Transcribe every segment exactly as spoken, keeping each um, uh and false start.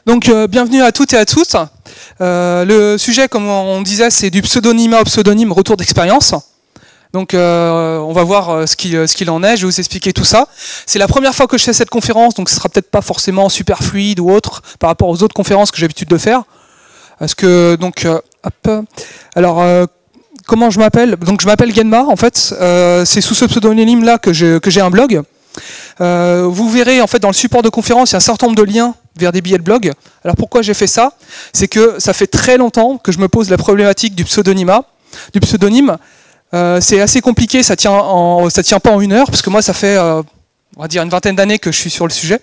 Donc euh, bienvenue à toutes et à tous. Euh, le sujet, comme on disait, c'est du pseudonymat au pseudonyme, retour d'expérience. Donc euh, on va voir ce qu'il ce qu'il en est, je vais vous expliquer tout ça. C'est la première fois que je fais cette conférence, donc ce sera peut-être pas forcément super fluide ou autre par rapport aux autres conférences que j'ai l'habitude de faire. Parce que, donc, euh, hop, alors, euh, comment je m'appelle? Donc je m'appelle Genma, en fait, euh, c'est sous ce pseudonyme-là que j'ai que j'ai un blog. Euh, vous verrez, en fait, dans le support de conférence, il y a un certain nombre de liens vers des billets de blog. Alors pourquoi j'ai fait ça? C'est que ça fait très longtemps que je me pose la problématique du pseudonymat, du pseudonyme. Euh, c'est assez compliqué, ça tient en, ça tient pas en une heure, parce que moi ça fait, euh, on va dire, une vingtaine d'années que je suis sur le sujet.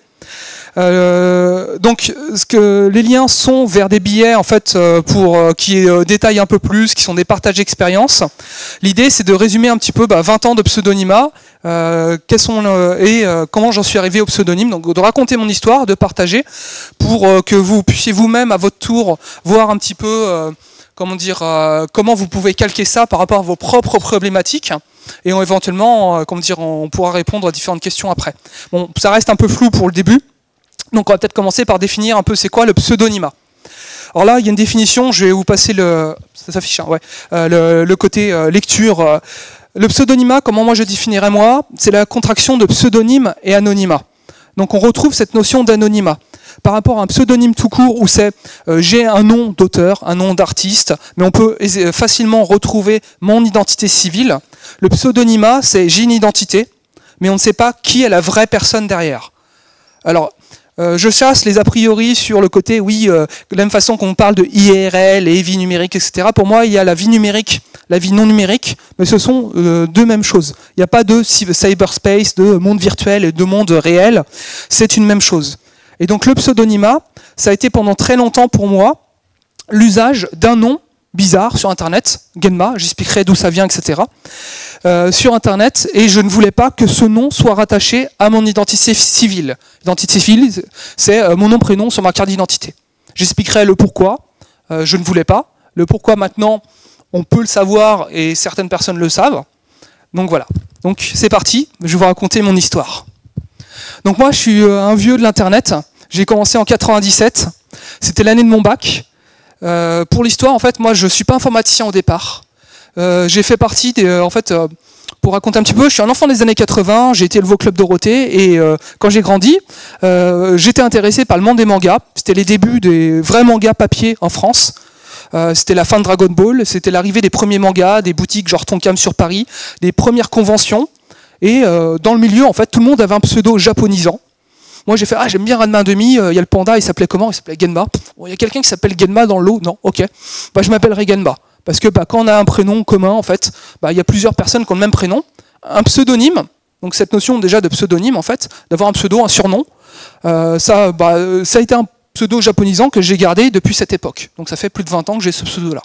Euh, donc, ce que les liens sont vers des billets en fait euh, pour euh, qui euh, détaillent un peu plus, qui sont des partages d'expérience. L'idée, c'est de résumer un petit peu bah, vingt ans de pseudonymat, euh, quels sont euh, et euh, comment j'en suis arrivé au pseudonyme. Donc, de raconter mon histoire, de partager, pour euh, que vous puissiez vous-même à votre tour voir un petit peu. Euh, Comment dire, euh, comment vous pouvez calquer ça par rapport à vos propres problématiques, et on, éventuellement, euh, comment dire, on pourra répondre à différentes questions après. Bon, ça reste un peu flou pour le début, donc on va peut-être commencer par définir un peu c'est quoi le pseudonymat. Alors là, il y a une définition, je vais vous passer le, ça s'affiche, hein, ouais, euh, le, le côté euh, lecture. Le pseudonymat, comment moi je définirais moi, c'est la contraction de pseudonyme et anonymat. Donc on retrouve cette notion d'anonymat. Par rapport à un pseudonyme tout court où c'est euh, j'ai un nom d'auteur, un nom d'artiste, mais on peut facilement retrouver mon identité civile. Le pseudonymat, c'est j'ai une identité, mais on ne sait pas qui est la vraie personne derrière. Alors, euh, je chasse les a priori sur le côté, oui, euh, de la même façon qu'on parle de I R L et vie numérique, et cetera. Pour moi, il y a la vie numérique, la vie non numérique, mais ce sont euh, deux mêmes choses. Il n'y a pas de cyberspace, de monde virtuel et de monde réel. C'est une même chose. Et donc le pseudonymat, ça a été pendant très longtemps pour moi l'usage d'un nom bizarre sur Internet, Genma, j'expliquerai d'où ça vient, et cetera, euh, sur Internet, et je ne voulais pas que ce nom soit rattaché à mon identité civile. L'identité civile, c'est euh, mon nom, prénom sur ma carte d'identité. J'expliquerai le pourquoi, euh, je ne voulais pas. Le pourquoi maintenant, on peut le savoir, et certaines personnes le savent. Donc voilà, donc c'est parti, je vais vous raconter mon histoire. Donc moi, je suis un vieux de l'Internet. J'ai commencé en quatre-vingt-dix-sept. C'était l'année de mon bac. Euh, pour l'histoire, en fait, moi, je suis pas informaticien au départ. Euh, j'ai fait partie des... Euh, en fait, euh, pour raconter un petit peu, je suis un enfant des années quatre-vingts. J'ai été élevé au Club Dorothée. Et euh, quand j'ai grandi, euh, j'étais intéressé par le monde des mangas. C'était les débuts des vrais mangas papier en France. Euh, c'était la fin de Dragon Ball. C'était l'arrivée des premiers mangas, des boutiques genre Tonkam sur Paris, des premières conventions. Et euh, dans le milieu, en fait, tout le monde avait un pseudo japonisant. Moi, j'ai fait, ah, j'aime bien Ranma demi, il euh, y a le panda, il s'appelait comment? Il s'appelait Genma. Il y a quelqu'un qui s'appelle Genma dans le lot? Non, ok. Bah, je m'appellerai Genma. Parce que bah, quand on a un prénom commun, en fait, bah, il y a plusieurs personnes qui ont le même prénom. Un pseudonyme, donc cette notion déjà de pseudonyme, en fait, d'avoir un pseudo, un surnom, euh, ça, bah, ça a été un pseudo japonisant que j'ai gardé depuis cette époque. Donc ça fait plus de vingt ans que j'ai ce pseudo-là.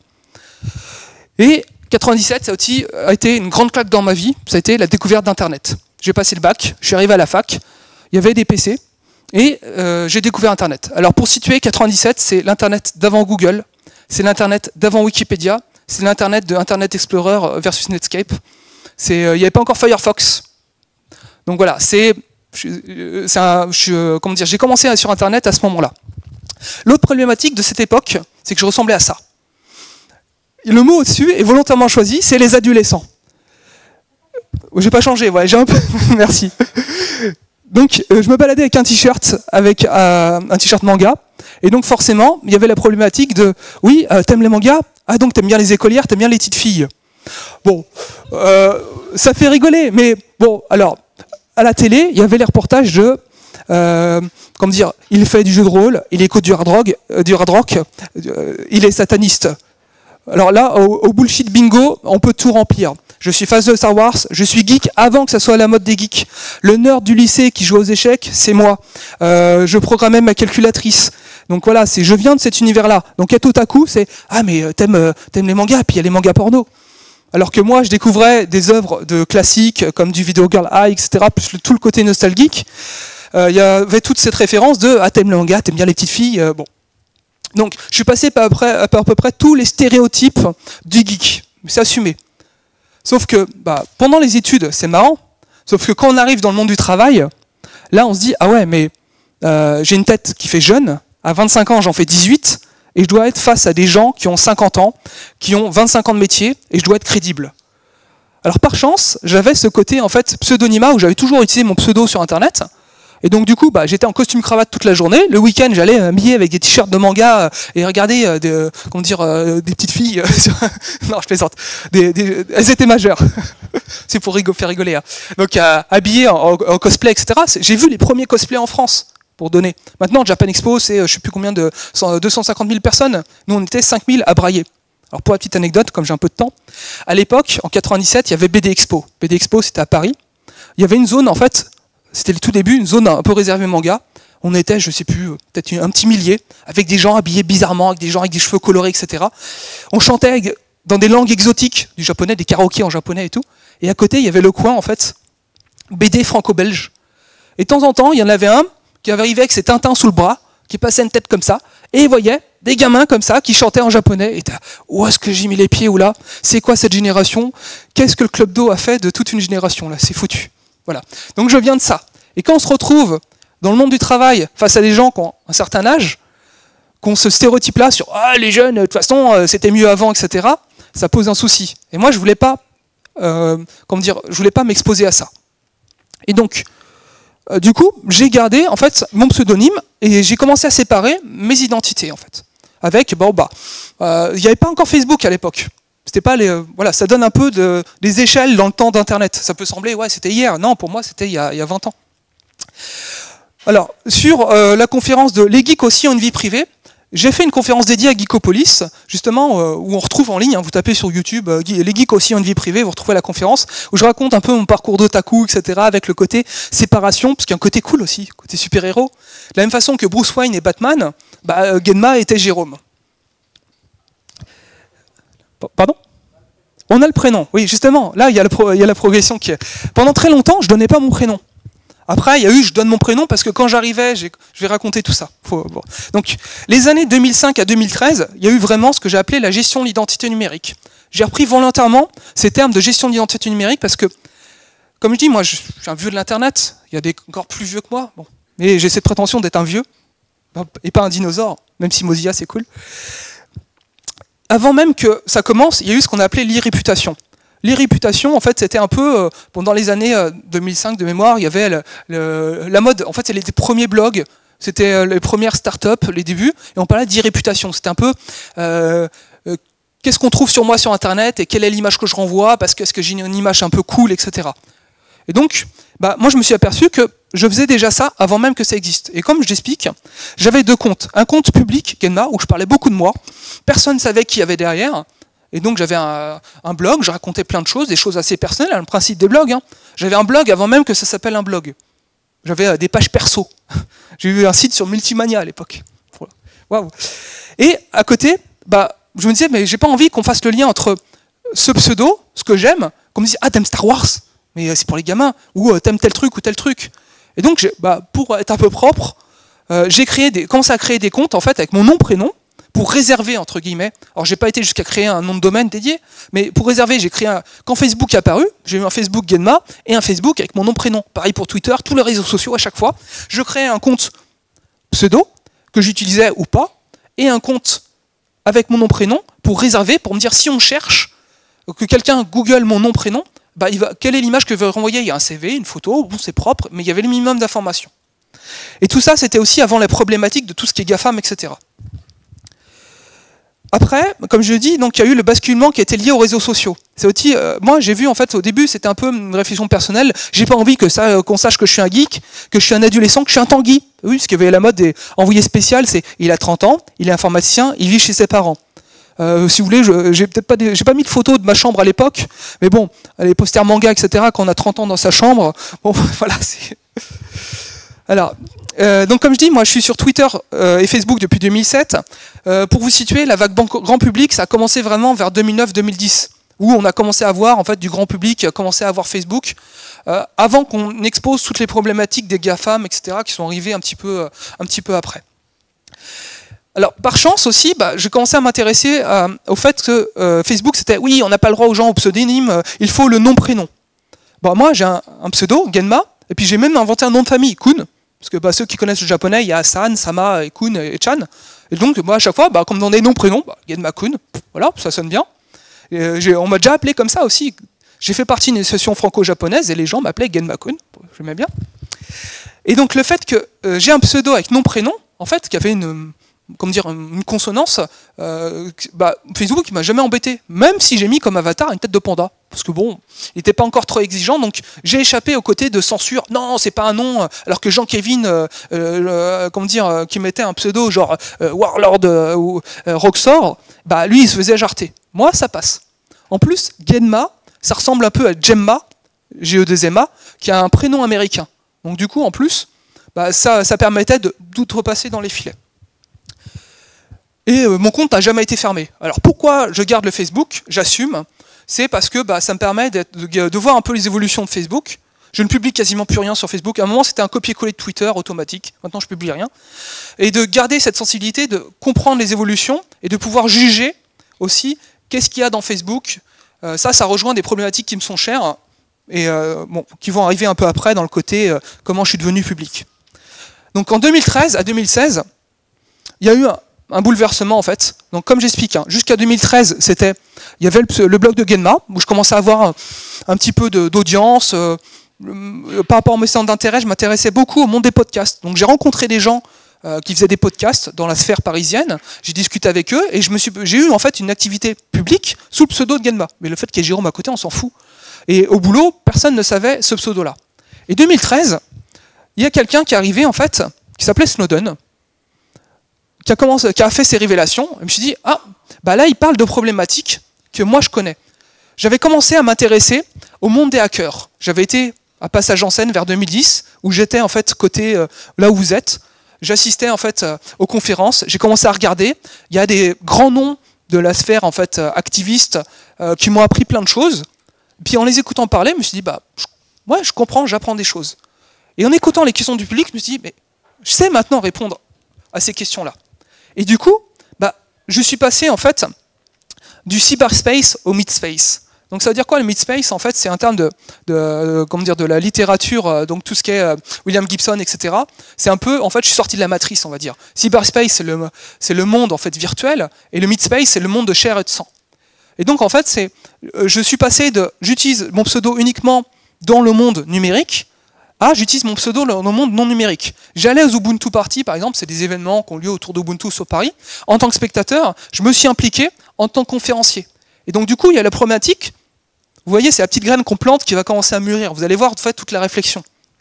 Et quatre-vingt-dix-sept, ça aussi a été une grande claque dans ma vie, ça a été la découverte d'Internet. J'ai passé le bac, je suis arrivé à la fac, il y avait des P C, et euh, j'ai découvert Internet. Alors pour situer, quatre-vingt-dix-sept, c'est l'Internet d'avant Google, c'est l'Internet d'avant Wikipédia, c'est l'Internet de Internet Explorer versus Netscape. C'est, euh, il n'y avait pas encore Firefox. Donc voilà, c'est, c'est un, je, comment dire, j'ai commencé sur Internet à ce moment-là. L'autre problématique de cette époque, c'est que je ressemblais à ça. Le mot au-dessus est volontairement choisi, c'est les adolescents. J'ai pas changé, ouais, j'ai un peu... Merci. Donc, euh, je me baladais avec un t-shirt, avec euh, un t-shirt manga, et donc forcément, il y avait la problématique de, oui, euh, t'aimes les mangas? Ah, donc t'aimes bien les écolières, t'aimes bien les petites filles. Bon, euh, ça fait rigoler, mais bon, alors, à la télé, il y avait les reportages de, euh, comment dire, il fait du jeu de rôle, il écoute du hard rock, euh, du hard rock euh, il est sataniste. Alors là, au, au bullshit bingo, on peut tout remplir. Je suis fan de Star Wars, je suis geek avant que ça soit la mode des geeks. Le nerd du lycée qui joue aux échecs, c'est moi. Euh, je programmais ma calculatrice. Donc voilà, c'est, je viens de cet univers-là. Donc à tout à coup, c'est « Ah mais t'aimes, t'aimes les mangas, puis il y a les mangas porno ». Alors que moi, je découvrais des œuvres de classiques comme du Video Girl Eye, et cetera, plus le, tout le côté nostalgique. Euh, il y avait toute cette référence de « Ah t'aimes les mangas, t'aimes bien les petites filles euh, ». Bon. Donc, je suis passé par à, peu près, par à peu près tous les stéréotypes du geek. C'est assumé. Sauf que, bah, pendant les études, c'est marrant. Sauf que quand on arrive dans le monde du travail, là, on se dit, ah ouais, mais euh, j'ai une tête qui fait jeune. À vingt-cinq ans, j'en fais dix-huit, et je dois être face à des gens qui ont cinquante ans, qui ont vingt-cinq ans de métier, et je dois être crédible. Alors par chance, j'avais ce côté en fait pseudonymat où j'avais toujours utilisé mon pseudo sur Internet. Et donc du coup, bah, j'étais en costume cravate toute la journée. Le week-end, j'allais m'habiller avec des t-shirts de manga et regarder euh, des, euh, comment dire, euh, des petites filles. Euh, sur... non, je plaisante. Des, des... Elles étaient majeures. C'est pour rigo... faire rigoler. Hein. Donc euh, habillées en, en cosplay, et cetera. J'ai vu les premiers cosplays en France, pour donner. Maintenant, Japan Expo, c'est je sais plus combien de deux cent cinquante mille personnes. Nous, on était cinq mille à brailler. Alors pour la petite anecdote, comme j'ai un peu de temps, à l'époque, en quatre-vingt-dix-sept, il y avait B D Expo. B D Expo, c'était à Paris. Il y avait une zone, en fait, c'était le tout début, une zone un peu réservée manga. On était, je sais plus, peut-être un petit millier, avec des gens habillés bizarrement, avec des gens avec des cheveux colorés, et cetera. On chantait dans des langues exotiques, du japonais, des karaokés en japonais et tout. Et à côté, il y avait le coin, en fait, B D franco-belge. Et de temps en temps, il y en avait un qui arrivait avec ses Tintins sous le bras, qui passait une tête comme ça, et il voyait des gamins comme ça qui chantaient en japonais. Et t'as, où est-ce que j'ai mis les pieds ou là? C'est quoi cette génération? Qu'est-ce que le Club d'eau a fait de toute une génération là? C'est foutu. Voilà. Donc je viens de ça. Et quand on se retrouve dans le monde du travail face à des gens qui ont un certain âge, qu'on se stéréotype là sur ah les jeunes de toute façon c'était mieux avant, et cetera. Ça pose un souci. Et moi je voulais pas, euh, comment dire, je voulais pas m'exposer à ça. Et donc Euh, du coup, j'ai gardé en fait mon pseudonyme et j'ai commencé à séparer mes identités en fait. Avec bon bah, euh, il n'y avait pas encore Facebook à l'époque. C'était pas les, euh, voilà, ça donne un peu de, des échelles dans le temps d'Internet. Ça peut sembler ouais c'était hier. Non, pour moi c'était il y a, il y a vingt ans. Alors sur euh, la conférence de Les geeks aussi ont une vie privée. J'ai fait une conférence dédiée à Geekopolis, justement, euh, où on retrouve en ligne, hein, vous tapez sur YouTube, euh, les geeks aussi ont une vie privée, vous retrouvez la conférence, où je raconte un peu mon parcours d'otaku, et cetera, avec le côté séparation, parce qu'il y a un côté cool aussi, côté super-héros. De la même façon que Bruce Wayne et Batman, bah, euh, Genma était Jérôme. Pardon ? On a le prénom, oui, justement, là, il y a, le pro, il y a la progression qui est... Pendant très longtemps, je ne donnais pas mon prénom. Après, il y a eu, je donne mon prénom parce que quand j'arrivais, je vais raconter tout ça. Faut, bon. Donc, les années deux mille cinq à deux mille treize, il y a eu vraiment ce que j'ai appelé la gestion de l'identité numérique. J'ai repris volontairement ces termes de gestion de l'identité numérique parce que, comme je dis, moi, je suis un vieux de l'Internet. Il y a des encore plus vieux que moi. Bon. Mais j'ai cette prétention d'être un vieux et pas un dinosaure, même si Mozilla, c'est cool. Avant même que ça commence, il y a eu ce qu'on a appelé l'irréputation. Les réputations, en fait, c'était un peu, euh, pendant les années euh, deux mille cinq de mémoire, il y avait le, le, la mode, en fait, c'est les premiers blogs, c'était euh, les premières startups, les débuts, et on parlait d'irréputation. C'était un peu, euh, euh, qu'est-ce qu'on trouve sur moi sur Internet, et quelle est l'image que je renvoie, parce que est-ce que j'ai une image un peu cool, et cetera. Et donc, bah, moi, je me suis aperçu que je faisais déjà ça avant même que ça existe. Et comme je l'explique, j'avais deux comptes. Un compte public, Genma, où je parlais beaucoup de moi, personne ne savait qui y avait derrière. Et donc j'avais un, un blog, je racontais plein de choses, des choses assez personnelles, hein, le principe des blogs. Hein. J'avais un blog avant même que ça s'appelle un blog. J'avais euh, des pages perso. J'ai eu un site sur Multimania à l'époque. Waouh. Et à côté, bah, je me disais, mais j'ai pas envie qu'on fasse le lien entre ce pseudo, ce que j'aime, qu'on me dise, ah t'aimes Star Wars, mais c'est pour les gamins, ou euh, t'aimes tel truc ou tel truc. Et donc, bah, pour être un peu propre, euh, j'ai créé des, commencé à créer des comptes en fait avec mon nom, prénom, pour réserver, entre guillemets, alors j'ai pas été jusqu'à créer un nom de domaine dédié, mais pour réserver, j'ai créé un... Quand Facebook est apparu, j'ai eu un Facebook Genma et un Facebook avec mon nom, prénom. Pareil pour Twitter, tous les réseaux sociaux, à chaque fois, je créais un compte pseudo, que j'utilisais ou pas, et un compte avec mon nom, prénom, pour réserver, pour me dire si on cherche, que quelqu'un Google mon nom, prénom, bah, il va... quelle est l'image que je veux renvoyer? Il y a un C V, une photo, bon, c'est propre, mais il y avait le minimum d'informations. Et tout ça, c'était aussi avant les problématiques de tout ce qui est GAFAM, et cetera. Après, comme je le dis, donc il y a eu le basculement qui était lié aux réseaux sociaux. C'est aussi, euh, moi j'ai vu en fait au début, c'était un peu une réflexion personnelle. J'ai pas envie que ça, euh, qu'on sache que je suis un geek, que je suis un adolescent, que je suis un Tanguy. Oui, parce qu'il y avait la mode des envoyés spécial, c'est il a trente ans, il est informaticien, il vit chez ses parents. Euh, si vous voulez, je, j'ai peut-être pas, des, j'ai pas mis de photos de ma chambre à l'époque, mais bon, les posters manga, et cetera. Quand on a trente ans dans sa chambre, bon, voilà. C'est... Alors. Euh, donc comme je dis, moi je suis sur Twitter euh, et Facebook depuis deux mille sept. Euh, pour vous situer, la vague grand public, ça a commencé vraiment vers deux mille neuf deux mille dix, où on a commencé à voir en fait du grand public, a commencé à voir Facebook, euh, avant qu'on expose toutes les problématiques des GAFAM, et cetera, qui sont arrivées un petit peu, euh, un petit peu après. Alors par chance aussi, bah, j'ai commencé à m'intéresser euh, au fait que euh, Facebook c'était, oui, on n'a pas le droit aux gens au pseudonyme, euh, il faut le nom-prénom. Bon, moi j'ai un, un pseudo, Genma, et puis j'ai même inventé un nom de famille, Kuhn. Parce que bah, ceux qui connaissent le japonais, il y a San, Sama, et Kun et Chan. Et donc, moi, à chaque fois, bah, comme dans des noms prénoms, bah, Genma-kun, voilà, ça sonne bien. Et, euh, on m'a déjà appelé comme ça aussi. J'ai fait partie d'une association franco-japonaise et les gens m'appelaient Genma-kun, j'aimais bien. Et donc, le fait que euh, j'ai un pseudo avec nom-prénom, en fait, qui avait une, comment dire, une consonance, euh, bah, Facebook, il m'a jamais embêté, même si j'ai mis comme avatar une tête de panda. Parce que bon, il n'était pas encore trop exigeant, donc j'ai échappé au côté de censure. Non, c'est pas un nom. Alors que Jean-Kevin, euh, euh, comment dire, euh, qui mettait un pseudo genre euh, Warlord euh, ou euh, Roxor, bah lui, il se faisait jarter. Moi, ça passe. En plus, Genma, ça ressemble un peu à Gemma, G E deux M A, qui a un prénom américain. Donc du coup, en plus, bah, ça, ça permettait de d'outrepasser dans les filets. Et euh, mon compte n'a jamais été fermé. Alors pourquoi je garde le Facebook? J'assume. C'est parce que bah, ça me permet de, de voir un peu les évolutions de Facebook. Je ne publie quasiment plus rien sur Facebook. À un moment, c'était un copier-coller de Twitter automatique. Maintenant, je ne publie rien. Et de garder cette sensibilité, de comprendre les évolutions et de pouvoir juger aussi qu'est-ce qu'il y a dans Facebook. Euh, ça, ça rejoint des problématiques qui me sont chères et euh, bon, qui vont arriver un peu après dans le côté euh, comment je suis devenu public. Donc en deux mille treize à deux mille seize, il y a eu un, un bouleversement en fait. Donc comme j'explique, hein, jusqu'à deux mille treize, c'était, il y avait le, le blog de Genma, où je commençais à avoir un, un petit peu d'audience. Euh, par rapport à mes centres d'intérêt, je m'intéressais beaucoup au monde des podcasts. Donc j'ai rencontré des gens euh, qui faisaient des podcasts dans la sphère parisienne, j'ai discuté avec eux, et je me suis, j'ai eu en fait une activité publique sous le pseudo de Genma. Mais le fait qu'il y ait Jérôme à côté, on s'en fout. Et au boulot, personne ne savait ce pseudo-là. Et deux mille treize, il y a quelqu'un qui est arrivé en fait, qui s'appelait Snowden, Qui a, commencé, qui a fait ses révélations, et je me suis dit, ah, bah là, il parle de problématiques que moi je connais. J'avais commencé à m'intéresser au monde des hackers. J'avais été à Passage en Seine vers deux mille dix, où j'étais en fait côté euh, là où vous êtes. J'assistais en fait euh, aux conférences. J'ai commencé à regarder. Il y a des grands noms de la sphère en fait euh, activiste euh, qui m'ont appris plein de choses. Puis en les écoutant parler, je me suis dit, bah, je, ouais, je comprends, j'apprends des choses. Et en écoutant les questions du public, je me suis dit, mais je sais maintenant répondre à ces questions-là. Et du coup, bah, je suis passé en fait du cyberspace au midspace. Donc ça veut dire quoi le midspace? En fait, c'est un terme de, de, comment dire, de la littérature, donc tout ce qui est euh, William Gibson, et cetera. C'est un peu, en fait, je suis sorti de la matrice, on va dire. Cyberspace, c'est le, c'est le monde en fait virtuel, et le midspace, c'est le monde de chair et de sang. Et donc en fait, c'est, euh, je suis passé de, j'utilise mon pseudo uniquement dans le monde numérique. Ah, j'utilise mon pseudo dans le monde non numérique. J'allais aux Ubuntu Party, par exemple, c'est des événements qui ont lieu autour d'Ubuntu sur Paris. En tant que spectateur, je me suis impliqué en tant que conférencier. Et donc, du coup, il y a la problématique. Vous voyez, c'est la petite graine qu'on plante qui va commencer à mûrir. Vous allez voir, en fait, toute la réflexion.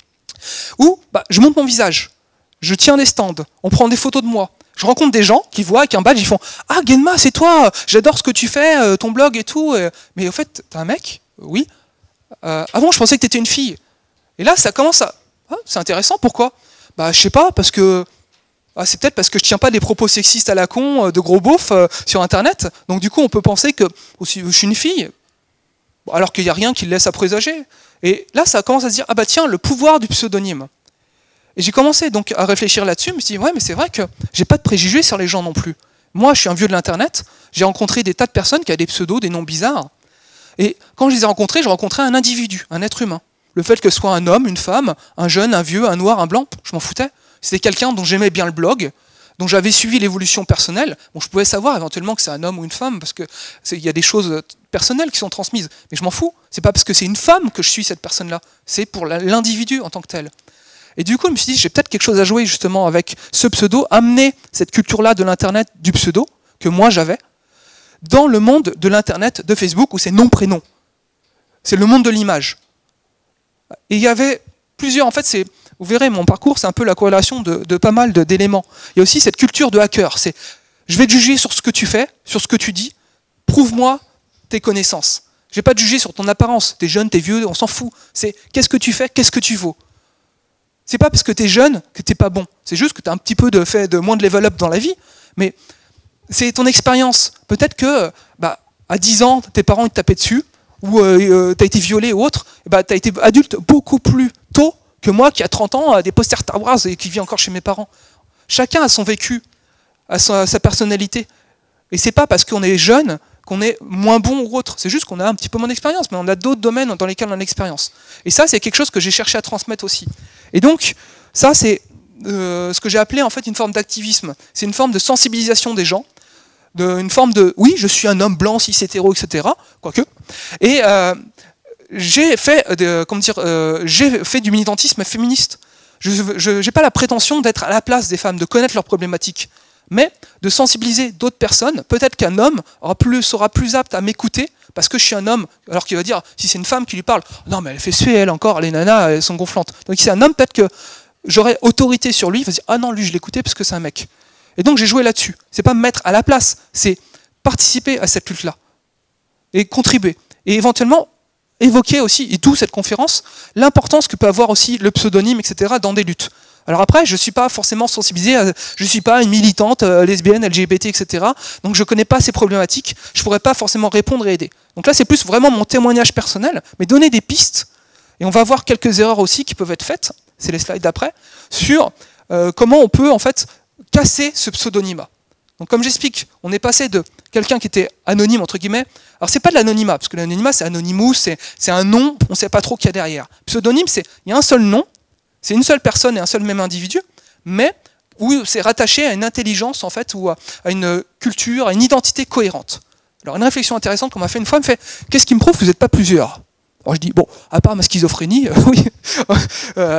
Où, bah, je montre mon visage. Je tiens des stands. On prend des photos de moi. Je rencontre des gens qui voient avec un badge, ils font « Ah, Genma, c'est toi, j'adore ce que tu fais, ton blog et tout. » Mais au fait, t'es un mec? Oui. Euh, ah bon, je pensais que t'étais une fille. Et là, ça commence à... Ah, c'est intéressant, pourquoi? Bah, je sais pas, parce que... Ah, c'est peut-être parce que je tiens pas des propos sexistes à la con, de gros beaufs, euh, sur Internet. Donc du coup, on peut penser que aussi, je suis une fille, alors qu'il n'y a rien qui le laisse à présager. Et là, ça commence à se dire, ah bah tiens, le pouvoir du pseudonyme. Et j'ai commencé donc à réfléchir là-dessus, je me suis dit, ouais, mais c'est vrai que j'ai pas de préjugés sur les gens non plus. Moi, je suis un vieux de l'Internet, j'ai rencontré des tas de personnes qui avaient des pseudos, des noms bizarres. Et quand je les ai rencontrés, j'ai rencontré un individu, un être humain. Le fait que ce soit un homme, une femme, un jeune, un vieux, un noir, un blanc, je m'en foutais. C'était quelqu'un dont j'aimais bien le blog, dont j'avais suivi l'évolution personnelle. Bon, je pouvais savoir éventuellement que c'est un homme ou une femme, parce qu'il y a des choses personnelles qui sont transmises. Mais je m'en fous. C'est pas parce que c'est une femme que je suis cette personne-là. C'est pour l'individu en tant que tel. Et du coup, je me suis dit, j'ai peut-être quelque chose à jouer justement avec ce pseudo, amener cette culture-là de l'Internet, du pseudo, que moi j'avais, dans le monde de l'Internet, de Facebook, où c'est nom-prénom. C'est le monde de l'image. Et il y avait plusieurs, en fait, c'est, vous verrez, mon parcours, c'est un peu la corrélation de, de pas mal d'éléments. Il y a aussi cette culture de hacker, c'est, je vais te juger sur ce que tu fais, sur ce que tu dis, prouve-moi tes connaissances. Je vais pas te juger sur ton apparence, t'es jeune, t'es vieux, on s'en fout. C'est, qu'est-ce que tu fais, qu'est-ce que tu vaux. C'est pas parce que t'es jeune que t'es pas bon, c'est juste que t'as un petit peu de, fait de moins de level up dans la vie, mais c'est ton expérience. Peut-être que, bah, à dix ans, tes parents ils te tapaient dessus, ou euh, tu as été violé ou autre, bah, tu as été adulte beaucoup plus tôt que moi qui, à trente ans, a des posters Star Wars et qui vit encore chez mes parents. Chacun a son vécu, a sa, a sa personnalité. Et c'est pas parce qu'on est jeune qu'on est moins bon ou autre. C'est juste qu'on a un petit peu moins d'expérience, mais on a d'autres domaines dans lesquels on a l'expérience. Et ça, c'est quelque chose que j'ai cherché à transmettre aussi. Et donc, ça, c'est euh, ce que j'ai appelé en fait une forme d'activisme. C'est une forme de sensibilisation des gens, de, une forme de oui, je suis un homme blanc, cis, hétéro, et cetera. Quoique. Et euh, j'ai fait, de, comment dire, euh, j'ai fait du militantisme féministe. Je n'ai pas la prétention d'être à la place des femmes, de connaître leurs problématiques, mais de sensibiliser d'autres personnes. Peut-être qu'un homme aura plus, sera plus apte à m'écouter parce que je suis un homme, alors qu'il va dire, si c'est une femme qui lui parle, non mais elle fait suer elle encore, les nanas elles sont gonflantes. Donc si c'est un homme, peut-être que j'aurai autorité sur lui, il va dire, ah non lui je l'écoutais parce que c'est un mec. Et donc j'ai joué là-dessus. C'est pas me mettre à la place, c'est participer à cette lutte-là et contribuer. Et éventuellement évoquer aussi, et d'où cette conférence, l'importance que peut avoir aussi le pseudonyme, et cetera dans des luttes. Alors après, je ne suis pas forcément sensibilisé, à, je ne suis pas une militante euh, lesbienne, L G B T, et cetera. Donc je ne connais pas ces problématiques, je ne pourrais pas forcément répondre et aider. Donc là, c'est plus vraiment mon témoignage personnel, mais donner des pistes, et on va voir quelques erreurs aussi qui peuvent être faites, c'est les slides d'après, sur euh, comment on peut en fait casser ce pseudonymat. Donc comme j'explique, on est passé de quelqu'un qui était anonyme, entre guillemets, alors c'est pas de l'anonymat, parce que l'anonymat c'est anonymous, c'est un nom, on ne sait pas trop qu'il y a derrière. Pseudonyme, c'est il y a un seul nom, c'est une seule personne et un seul même individu, mais où c'est rattaché à une intelligence en fait, ou à une culture, à une identité cohérente. Alors une réflexion intéressante qu'on m'a fait une fois, me fait « Qu'est-ce qui me prouve que vous n'êtes pas plusieurs ?» Alors je dis « Bon, à part ma schizophrénie, euh, oui. euh, »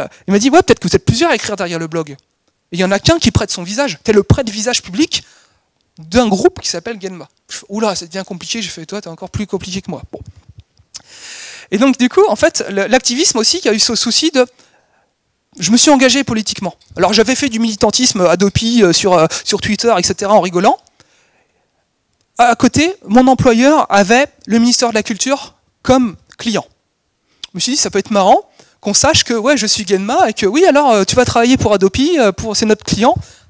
Il m'a dit « Ouais, peut-être que vous êtes plusieurs à écrire derrière le blog. » Et il n'y en a qu'un qui prête son visage, tel le prête-visage public d'un groupe qui s'appelle Genma. Oula, ça devient compliqué, j'ai fait « Toi, t'es encore plus compliqué que moi. » Bon. Et donc du coup, en fait, l'activisme aussi qui a eu ce souci de... Je me suis engagé politiquement. Alors j'avais fait du militantisme Adopi sur, euh, sur Twitter, et cetera en rigolant. À côté, mon employeur avait le ministère de la Culture comme client. Je me suis dit, ça peut être marrant qu'on sache que ouais, je suis Genma et que oui, alors euh, tu vas travailler pour Adopi, euh, pour, c'est notre client.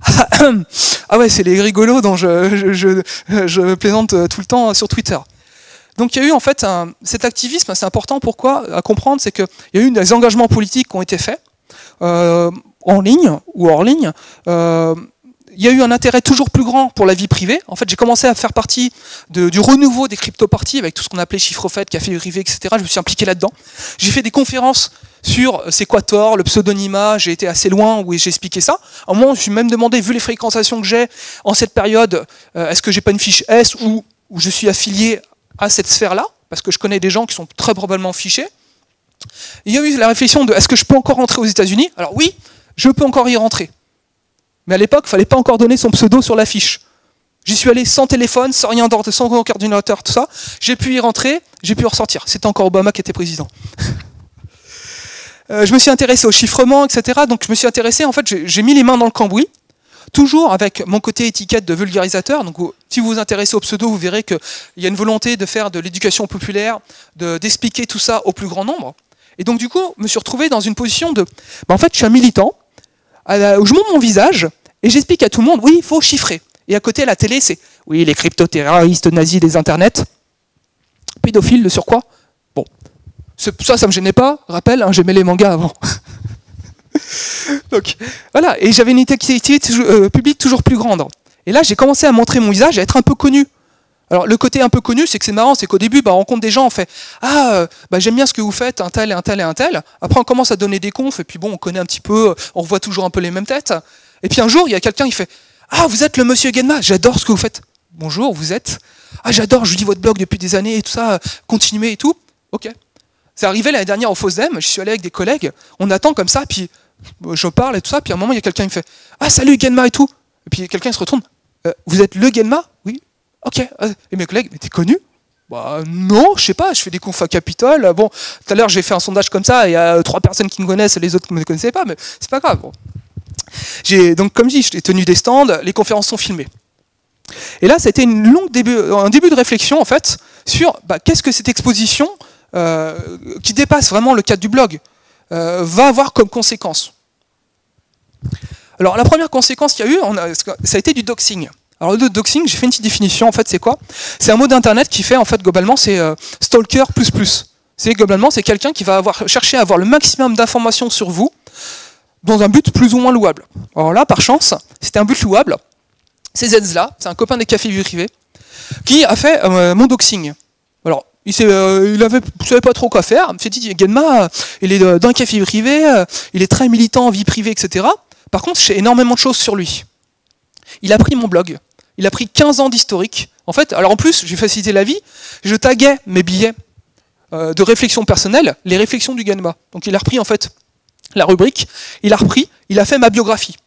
Ah ouais, c'est les rigolos dont je, je, je, je plaisante tout le temps sur Twitter. Donc il y a eu en fait un, cet activisme, c'est important, pourquoi à comprendre, c'est qu'il y a eu des engagements politiques qui ont été faits, Euh, en ligne ou hors ligne. Euh, il y a eu un intérêt toujours plus grand pour la vie privée. En fait, j'ai commencé à faire partie de, du renouveau des crypto-parties avec tout ce qu'on appelait chiffre fait, café privé, et cetera. Je me suis impliqué là-dedans. J'ai fait des conférences sur c'est quoi Tor, le pseudonymat. J'ai été assez loin où j'ai expliqué ça. À un moment, je me suis même demandé, vu les fréquentations que j'ai en cette période, euh, est-ce que j'ai pas une fiche S ou où je suis affilié à cette sphère-là, parce que je connais des gens qui sont très probablement fichés. Il y a eu la réflexion de est-ce que je peux encore rentrer aux États-Unis? Alors oui, je peux encore y rentrer. Mais à l'époque, il ne fallait pas encore donner son pseudo sur l'affiche. J'y suis allé sans téléphone, sans rien d'ordre, sans ordinateur, tout ça. J'ai pu y rentrer, j'ai pu y ressortir. C'était encore Obama qui était président. euh, je me suis intéressé au chiffrement, et cetera. Donc je me suis intéressé, en fait, j'ai mis les mains dans le cambouis. Toujours avec mon côté étiquette de vulgarisateur. Donc, si vous vous intéressez au pseudo, vous verrez qu'il y a une volonté de faire de l'éducation populaire, d'expliquer de, tout ça au plus grand nombre. Et donc, du coup, je me suis retrouvé dans une position de... Ben, en fait, je suis un militant, où je montre mon visage, et j'explique à tout le monde, oui, il faut chiffrer. Et à côté, à la télé, c'est, oui, les crypto-terroristes nazis des internets, pédophiles, de surcroît. Bon, ça, ça me gênait pas. Rappel, hein, j'aimais les mangas avant. Donc voilà, et j'avais une activité euh, publique toujours plus grande. Et là, j'ai commencé à montrer mon visage, à être un peu connu. Alors le côté un peu connu, c'est que c'est marrant, c'est qu'au début, bah, on rencontre des gens, on fait « Ah, euh, bah, j'aime bien ce que vous faites, un tel et un tel et un tel ». Après, on commence à donner des confs, et puis bon, on connaît un petit peu, on revoit toujours un peu les mêmes têtes. Et puis un jour, il y a quelqu'un qui fait « Ah, vous êtes le monsieur Genma, j'adore ce que vous faites ». « Bonjour, vous êtes ?»« Ah, j'adore, je lis votre blog depuis des années et tout ça, continuez et tout. » Ok. C'est arrivé l'année dernière au FOSDEM, je suis allé avec des collègues, on attend comme ça, puis... je parle et tout ça, puis à un moment, il y a quelqu'un qui me fait « Ah, salut Genma et tout !» Et puis quelqu'un se retourne euh, « Vous êtes le Genma ?»« Oui. »« Ok. Euh, » Et mes collègues « Mais t'es connu ?»« Bah non, je sais pas, je fais des confs à Capitole. Bon, tout à l'heure, j'ai fait un sondage comme ça, il y a trois personnes qui me connaissent et les autres qui ne me connaissaient pas, mais c'est pas grave. Bon. » Donc, comme je dis, j'ai tenu des stands, les conférences sont filmées. Et là, ça a été une longue début, un début de réflexion, en fait, sur bah, qu'est-ce que cette exposition, euh, qui dépasse vraiment le cadre du blog, Euh, va avoir comme conséquence. Alors la première conséquence qu'il y a eu, on a, ça a été du doxing. Alors le doxing, j'ai fait une petite définition, en fait c'est quoi? C'est un mot d'internet qui fait, en fait globalement, c'est euh, stalker plus plus. C'est globalement, c'est quelqu'un qui va avoir, chercher à avoir le maximum d'informations sur vous, dans un but plus ou moins louable. Alors là, par chance, c'était un but louable. C'est Zenzla, c'est un copain des cafés vie privée, qui a fait euh, mon doxing. Alors, Il, euh, il avait, savait pas trop quoi faire. Il s'est dit, Genma, il est d'un café privé, il est très militant, vie privée, et cetera. Par contre, je sais énormément de choses sur lui. Il a pris mon blog, il a pris quinze ans d'historique. En fait, alors en plus, j'ai facilité la vie, je taguais mes billets euh, de réflexion personnelle, les réflexions du Ganma. Donc il a repris en fait la rubrique, il a repris, il a fait ma biographie.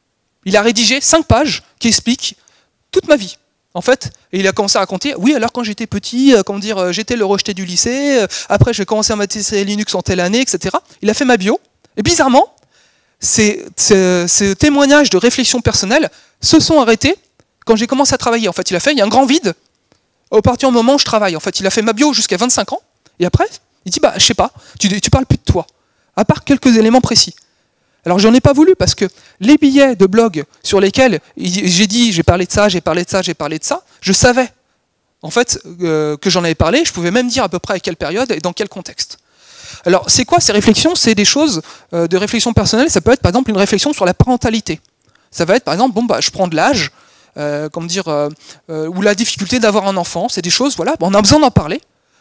Il a rédigé cinq pages qui expliquent toute ma vie. En fait, et il a commencé à raconter, oui, alors quand j'étais petit, euh, comment dire, euh, j'étais le rejeté du lycée, euh, après j'ai commencé à maîtriser Linux en telle année, et cetera. Il a fait ma bio, et bizarrement, ces, ces, ces témoignages de réflexion personnelle se sont arrêtés quand j'ai commencé à travailler. En fait, il a fait, il y a un grand vide au partir du moment où je travaille. En fait, il a fait ma bio jusqu'à vingt-cinq ans, et après, il dit, bah, je sais pas, tu, tu parles plus de toi, à part quelques éléments précis. Alors j'en ai pas voulu parce que les billets de blog sur lesquels j'ai dit j'ai parlé de ça, j'ai parlé de ça, j'ai parlé de ça, je savais en fait euh, que j'en avais parlé, je pouvais même dire à peu près à quelle période et dans quel contexte. Alors c'est quoi ces réflexions? C'est des choses euh, de réflexion personnelle, ça peut être par exemple une réflexion sur la parentalité. Ça va être par exemple, bon bah je prends de l'âge, euh, comment dire, euh, euh, ou la difficulté d'avoir un enfant, c'est des choses, voilà, on a besoin d'en parler.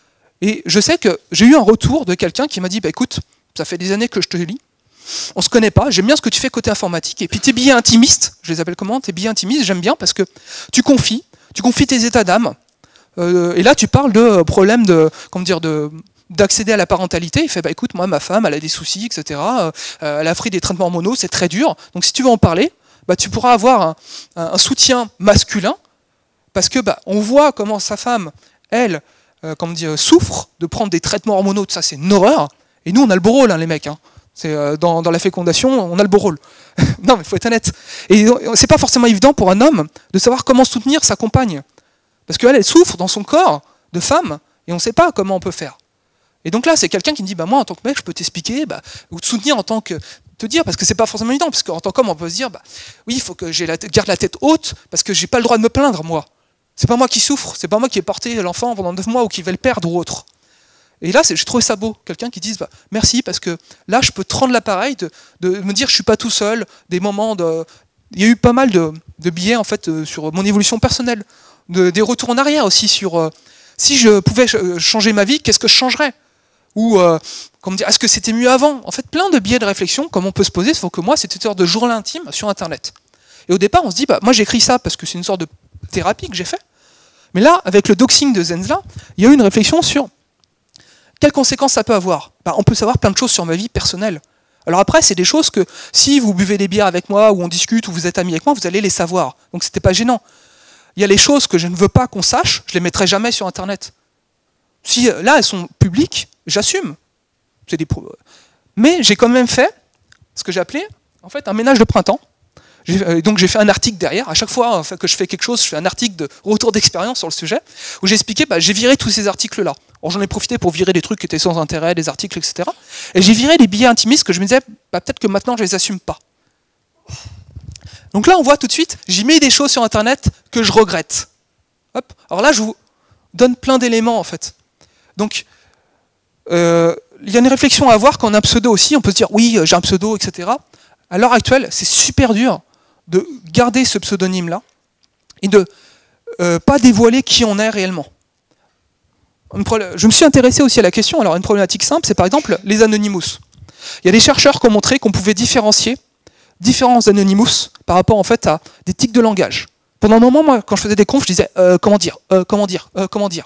Et je sais que j'ai eu un retour de quelqu'un qui m'a dit, bah écoute, ça fait des années que je te lis, on se connaît pas, j'aime bien ce que tu fais côté informatique, et puis tes billets intimistes, je les appelle comment? Tes billets intimistes, j'aime bien parce que tu confies, tu confies tes états d'âme, euh, et là tu parles de problèmes de, comment dire, de d'accéder à la parentalité. Il fait, bah écoute, moi ma femme, elle a des soucis, et cetera. Euh, elle a pris des traitements hormonaux, c'est très dur, donc si tu veux en parler, bah tu pourras avoir un, un, un soutien masculin, parce que bah on voit comment sa femme, elle, euh, comment dire, souffre de prendre des traitements hormonaux, tout ça c'est une horreur, et nous on a le beau rôle, hein, les mecs, hein. C'est euh, dans, dans la fécondation, on a le beau rôle. Non, mais il faut être honnête. Et c'est pas forcément évident pour un homme de savoir comment soutenir sa compagne. Parce qu'elle, elle souffre dans son corps de femme, et on ne sait pas comment on peut faire. Et donc là, c'est quelqu'un qui me dit, bah, moi, en tant que mec, je peux t'expliquer, bah, ou te soutenir en tant que... te dire, parce que c'est pas forcément évident, parce qu'en tant qu'homme, on peut se dire, bah, oui, il faut que je garde la tête haute, parce que j'ai pas le droit de me plaindre, moi. C'est pas moi qui souffre, c'est pas moi qui ai porté l'enfant pendant neuf mois, ou qui vais le perdre, ou autre. Et là, j'ai trouvé ça beau, quelqu'un qui dise bah, merci parce que là, je peux te rendre l'appareil, de, de me dire je suis pas tout seul, des moments de... Il y a eu pas mal de, de billets en fait euh, sur mon évolution personnelle, de, des retours en arrière aussi sur euh, si je pouvais changer ma vie, qu'est-ce que je changerais? Ou euh, comment dire, est-ce que c'était mieux avant? En fait, plein de billets de réflexion, comme on peut se poser, sauf que moi, c'était une sorte de journal intime sur Internet. Et au départ, on se dit bah moi j'écris ça parce que c'est une sorte de thérapie que j'ai fait. Mais là, avec le doxing de Zenzla, il y a eu une réflexion sur quelles conséquences ça peut avoir? Bah, on peut savoir plein de choses sur ma vie personnelle. Alors après, c'est des choses que si vous buvez des bières avec moi, ou on discute, ou vous êtes amis avec moi, vous allez les savoir. Donc c'était pas gênant. Il y a les choses que je ne veux pas qu'on sache, je les mettrai jamais sur Internet. Si là, elles sont publiques, j'assume. C'est des pro... Mais j'ai quand même fait ce que j'ai appelé en fait, un ménage de printemps. Donc j'ai fait un article derrière, à chaque fois enfin, que je fais quelque chose, je fais un article de retour d'expérience sur le sujet, où j'ai expliqué, bah, j'ai viré tous ces articles-là. Alors j'en ai profité pour virer des trucs qui étaient sans intérêt, des articles, et cetera. Et j'ai viré les billets intimistes que je me disais, bah, peut-être que maintenant je les assume pas. Donc là on voit tout de suite, j'ai mis des choses sur Internet que je regrette. Hop. Alors là je vous donne plein d'éléments en fait. Donc euh, il y a une réflexion à avoir quand on a un pseudo aussi, on peut se dire, oui j'ai un pseudo, et cetera. À l'heure actuelle, c'est super dur de garder ce pseudonyme-là et de ne euh, pas dévoiler qui on est réellement. Je me suis intéressé aussi à la question, alors une problématique simple, c'est par exemple les Anonymous. Il y a des chercheurs qui ont montré qu'on pouvait différencier différents Anonymous par rapport en fait à des tics de langage. Pendant un moment, moi, quand je faisais des confs, je disais euh, comment dire, euh, comment dire, euh, comment dire.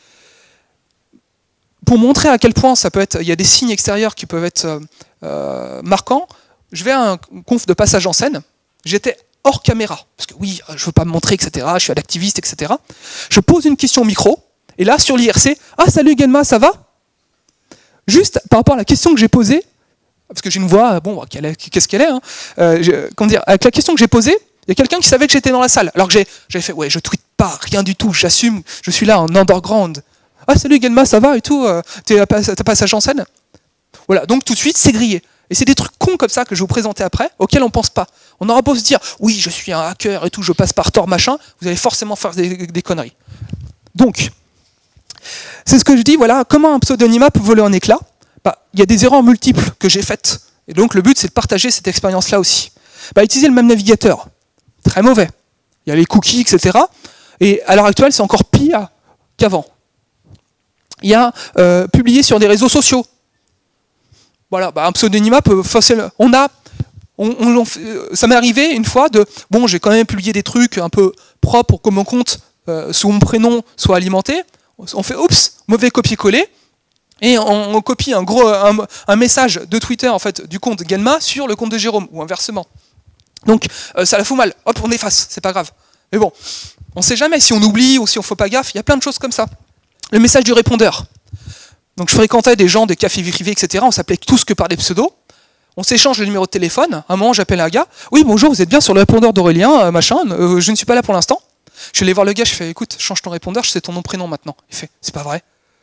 Pour montrer à quel point ça peut être, il y a des signes extérieurs qui peuvent être euh, euh, marquants, je vais à un conf de passage en scène, j'étais hors caméra, parce que oui, je ne veux pas me montrer, et cetera, je suis un activiste, et cetera. Je pose une question au micro, et là, sur l'I R C, « Ah, salut Ganma, ça va ?» Juste par rapport à la question que j'ai posée, parce que j'ai une voix, bon, qu'est-ce qu'elle est, hein, euh, je, comment dire, avec la question que j'ai posée, il y a quelqu'un qui savait que j'étais dans la salle, alors que j'avais fait « Ouais, je tweete pas, rien du tout, j'assume, je suis là en underground. »« Ah, salut Ganma, ça va et tout, euh, t'es à passage en scène ?» Voilà, donc tout de suite, c'est grillé. Et c'est des trucs cons comme ça que je vais vous présenter après, auxquels on ne pense pas. On aura beau se dire, oui, je suis un hacker et tout, je passe par Tor, machin, vous allez forcément faire des, des conneries. Donc, c'est ce que je dis, voilà, comment un pseudonymat peut voler en éclats? Bah, il y a des erreurs multiples que j'ai faites. Et donc, le but, c'est de partager cette expérience-là aussi. Bah, utiliser le même navigateur, très mauvais. Il y a les cookies, et cetera. Et à l'heure actuelle, c'est encore pire qu'avant. Il y a euh, publié sur des réseaux sociaux. Voilà, bah un pseudonymat peut facilement... On a on, on, on, ça m'est arrivé une fois de, bon, j'ai quand même publié des trucs un peu propres pour que mon compte euh, sous mon prénom soit alimenté. On fait, oups, mauvais copier-coller, et on, on copie un gros un, un message de Twitter en fait du compte Genma sur le compte de Jérôme, ou inversement. Donc euh, ça la fout mal. Hop, on efface, c'est pas grave. Mais bon, on sait jamais si on oublie ou si on fait pas gaffe. Il y a plein de choses comme ça. Le message du répondeur. Donc je fréquentais des gens, des cafés privés, et cetera. On s'appelait tous que par des pseudos. On s'échange le numéro de téléphone. À un moment, j'appelle un gars. Oui, bonjour, vous êtes bien sur le répondeur d'Aurélien, euh, machin. Euh, je ne suis pas là pour l'instant. Je suis allé voir le gars. Je fais, écoute, change ton répondeur. Je sais ton nom prénom maintenant. Il fait, c'est pas vrai.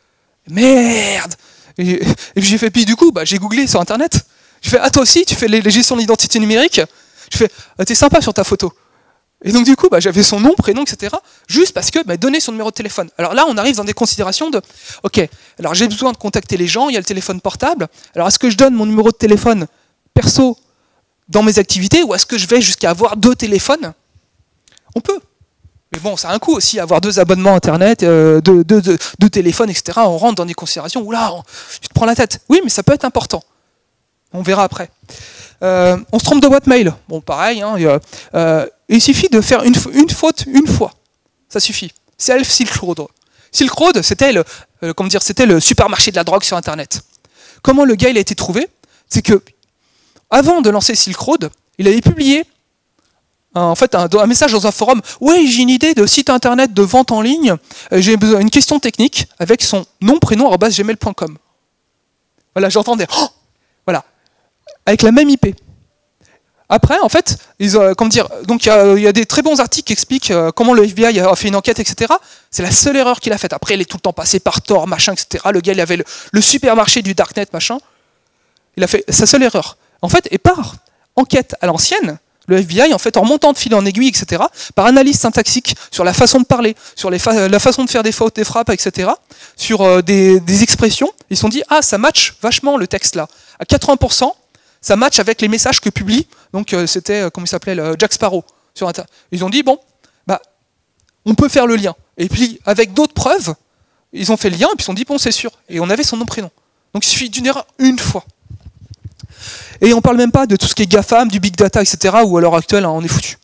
Merde. Et, et puis j'ai fait, puis du coup, bah, j'ai googlé sur internet. Je fais, ah toi aussi, tu fais les, les gestions d'identité numérique. Je fais, ah, t'es sympa sur ta photo. Et donc du coup, bah, j'avais son nom, prénom, et cetera. Juste parce que bah, donner son numéro de téléphone. Alors là, on arrive dans des considérations de, ok, alors j'ai besoin de contacter les gens, il y a le téléphone portable. Alors est-ce que je donne mon numéro de téléphone perso dans mes activités, ou est-ce que je vais jusqu'à avoir deux téléphones? On peut. Mais bon, ça a un coût aussi, avoir deux abonnements internet, euh, deux, deux, deux, deux téléphones, et cetera. On rentre dans des considérations où là, on, tu te prends la tête. Oui, mais ça peut être important. On verra après. Euh, on se trompe de boîte mail. Bon, pareil. Hein, et, euh, il suffit de faire une, une faute une fois. Ça suffit. C'est Silk Road. Silk Road, c'était le, euh, comment dire, c'était le supermarché de la drogue sur Internet. Comment le gars il a été trouvé? C'est que, avant de lancer Silk Road, il avait publié un, en fait, un, un message dans un forum. Oui, j'ai une idée de site internet de vente en ligne. Euh, j'ai besoin d'une question technique avec son nom, prénom, arobase gmail point com. Voilà, j'entendais. Oh, voilà. Avec la même I P. Après, en fait, ils, euh, comment dire, donc il y, y a des très bons articles qui expliquent euh, comment le F B I a fait une enquête, et cetera. C'est la seule erreur qu'il a faite. Après, il est tout le temps passé par Tor, machin, et cetera. Le gars, il avait le, le supermarché du Darknet, machin. Il a fait sa seule erreur. En fait, et par enquête à l'ancienne, le F B I, en fait, en remontant de fil en aiguille, et cetera, par analyse syntaxique sur la façon de parler, sur les fa la façon de faire des fautes, des frappes, et cetera, sur euh, des, des expressions, ils se sont dit, ah, ça match vachement le texte là. À quatre-vingts pour cent, ça match avec les messages que publie, donc euh, c'était, euh, comment il s'appelait, le Jack Sparrow. Sur Internet. Ils ont dit, bon, bah, on peut faire le lien. Et puis, avec d'autres preuves, ils ont fait le lien, et puis ils se sont dit, bon, c'est sûr. Et on avait son nom, prénom. Donc il suffit d'une erreur une fois. Et on ne parle même pas de tout ce qui est GAFAM, du big data, et cetera, où à l'heure actuelle, hein, on est foutu.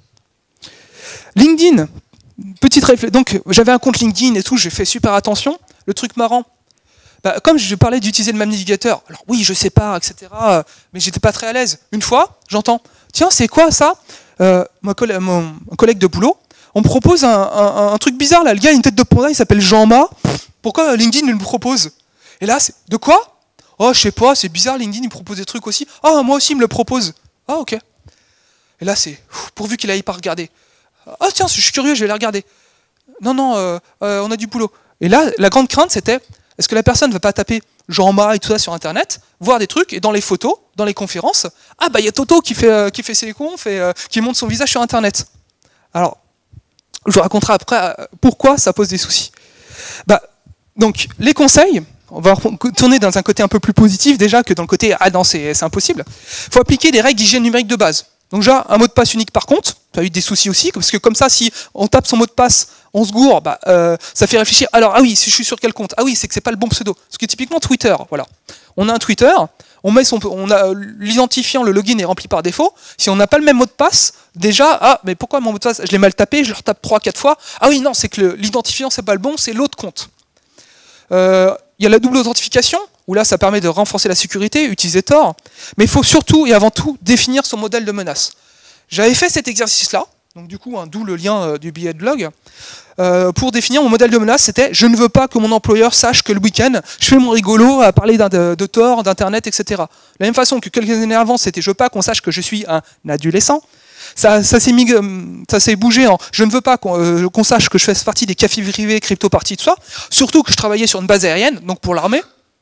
LinkedIn, petite réflexion. Donc, j'avais un compte LinkedIn et tout, j'ai fait super attention. Le truc marrant, bah, comme je parlais d'utiliser le même navigateur, alors oui, je sépare, et cetera, mais j'étais pas très à l'aise. Une fois, j'entends, tiens, c'est quoi ça euh, mon, collègue, mon collègue de boulot, on me propose un, un, un truc bizarre, là, le gars a une tête de panda, il s'appelle Jean-Ma, pourquoi LinkedIn me propose? Et là, c'est de quoi? Oh, je sais pas, c'est bizarre, LinkedIn, il propose des trucs aussi. Ah, moi aussi, il me le propose. Ah, ok. Et là, c'est, pourvu qu'il aille pas regarder. Ah, tiens, je suis curieux, je vais aller regarder. Non, non, euh, euh, on a du boulot. Et là, la grande crainte, c'était, est-ce que la personne ne va pas taper Jean-Ma et tout ça sur Internet, voir des trucs, et dans les photos, dans les conférences, ah, bah, il y a Toto qui fait, euh, qui fait ses confs et euh, qui montre son visage sur Internet. Alors, je vous raconterai après euh, pourquoi ça pose des soucis. Bah, donc, les conseils, on va tourner dans un côté un peu plus positif déjà que dans le côté « ah non, c'est impossible ». Il faut appliquer des règles d'hygiène numérique de base. Donc déjà, un mot de passe unique par contre, ça a eu des soucis aussi, parce que comme ça, si on tape son mot de passe, on se gourre, bah, euh, ça fait réfléchir. Alors, ah oui, si je suis sur quel compte? Ah oui, c'est que c'est pas le bon pseudo. Ce qui est typiquement Twitter, voilà. On a un Twitter, on met son, on a l'identifiant, le login est rempli par défaut. Si on n'a pas le même mot de passe, déjà, ah, mais pourquoi mon mot de passe, je l'ai mal tapé, je le retape trois, quatre fois. Ah oui, non, c'est que l'identifiant, c'est pas le bon, c'est l'autre compte. Euh, il y a la double authentification, où là, ça permet de renforcer la sécurité, utiliser Tor. Mais il faut surtout et avant tout définir son modèle de menace. J'avais fait cet exercice-là, donc du coup, hein, d'où le lien euh, du billet de blog. Euh, pour définir mon modèle de menace, c'était je ne veux pas que mon employeur sache que le week-end, je fais mon rigolo à parler de, de Tor, d'Internet, et cetera. De la même façon que quelques années avant, c'était je veux pas qu'on sache que je suis un adolescent. Ça, ça s'est bougé en je ne veux pas qu'on euh, qu'on sache que je fais partie des cafés privés, crypto-parties, tout ça. Surtout que je travaillais sur une base aérienne, donc pour l'armée.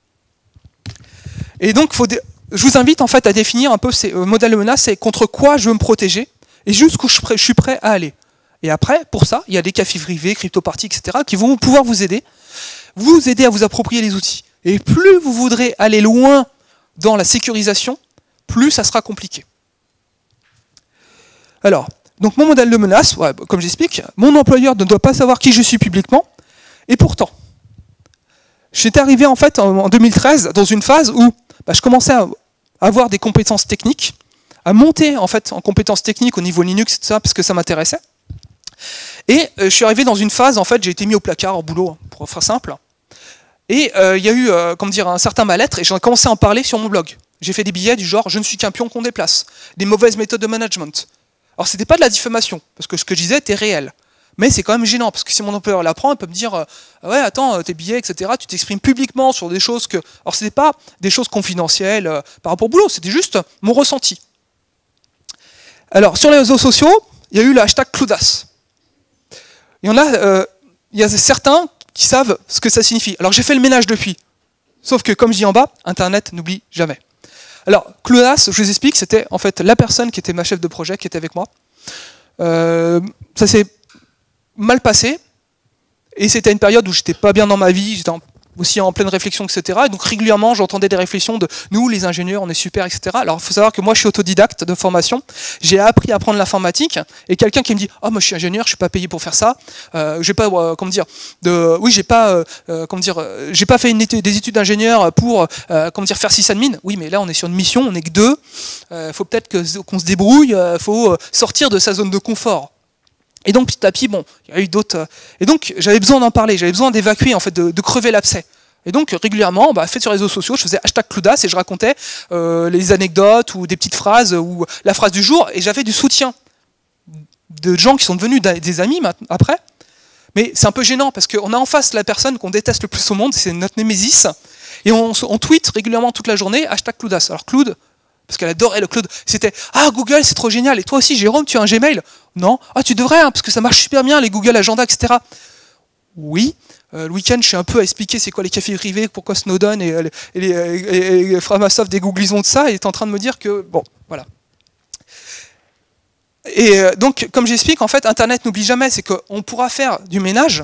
Et donc, faut je vous invite en fait à définir un peu ces euh, modèles de menace et contre quoi je veux me protéger et jusqu'où je, je suis prêt à aller. Et après, pour ça, il y a des cafés privés, crypto-parties, et cetera qui vont pouvoir vous aider, vous aider à vous approprier les outils. Et plus vous voudrez aller loin dans la sécurisation, plus ça sera compliqué. Alors, donc mon modèle de menace, ouais, comme j'explique, mon employeur ne doit pas savoir qui je suis publiquement, et pourtant, j'étais arrivé en fait en deux mille treize dans une phase où bah, je commençais à avoir des compétences techniques, à monter en fait en compétences techniques au niveau Linux, et tout ça, parce que ça m'intéressait. Et euh, je suis arrivé dans une phase, en fait, j'ai été mis au placard au boulot, pour faire simple. Et euh, il y a eu, euh, comment dire, un certain mal-être, et j'ai commencé à en parler sur mon blog. J'ai fait des billets du genre « Je ne suis qu'un pion qu'on déplace », des mauvaises méthodes de management. Alors c'était pas de la diffamation, parce que ce que je disais était réel. Mais c'est quand même gênant, parce que si mon employeur l'apprend, il peut me dire euh, « Ouais, attends, tes billets, et cetera, tu t'exprimes publiquement sur des choses que... » Alors c'était pas des choses confidentielles euh, par rapport au boulot, c'était juste mon ressenti. Alors, sur les réseaux sociaux, il y a eu le hashtag Cloudas. Il y en a, euh, il y a certains qui savent ce que ça signifie. Alors j'ai fait le ménage depuis. Sauf que, comme je dis en bas, Internet n'oublie jamais. Alors, Cloudas, je vous explique, c'était en fait la personne qui était ma chef de projet, qui était avec moi. Euh, ça s'est mal passé, et c'était une période où j'étais pas bien dans ma vie, j'étais aussi en pleine réflexion, et cetera. Et donc régulièrement, j'entendais des réflexions de « nous, les ingénieurs, on est super, et cetera » Alors il faut savoir que moi, je suis autodidacte de formation, j'ai appris à apprendre l'informatique, et quelqu'un qui me dit « Ah, oh, moi je suis ingénieur, je suis pas payé pour faire ça, euh, j'ai pas, euh, comment dire, de, oui, j'ai pas, euh, comment dire, euh, j'ai pas fait une étude, des études d'ingénieur pour, euh, comment dire, faire sysadmin. Oui, mais là, on est sur une mission, on est que deux, il euh, faut peut-être que, qu'on se débrouille, il euh, faut sortir de sa zone de confort. » Et donc petit à petit, bon, il y a eu d'autres. Et donc j'avais besoin d'en parler, j'avais besoin d'évacuer, en fait, de, de crever l'abcès. Et donc régulièrement, bah, fait sur les réseaux sociaux, je faisais hashtag Cloudas et je racontais euh, les anecdotes ou des petites phrases ou la phrase du jour, et j'avais du soutien de gens qui sont devenus des amis après. Mais c'est un peu gênant parce qu'on a en face la personne qu'on déteste le plus au monde, c'est notre némésis, et on, on tweet régulièrement toute la journée hashtag Cloudas. Alors Cloud, parce qu'elle adorait le cloud, c'était « Ah, Google, c'est trop génial, et toi aussi, Jérôme, tu as un Gmail ?»« Non. »« Ah, tu devrais, hein, parce que ça marche super bien, les Google Agenda, et cetera » Oui. Euh, le week-end, je suis un peu à expliquer c'est quoi les cafés privés, pourquoi Snowden et, et, les, et, et Framasoft dégooglisons de ça, et est en train de me dire que, bon, voilà. Et euh, donc, comme j'explique, en fait, Internet n'oublie jamais, c'est qu'on pourra faire du ménage,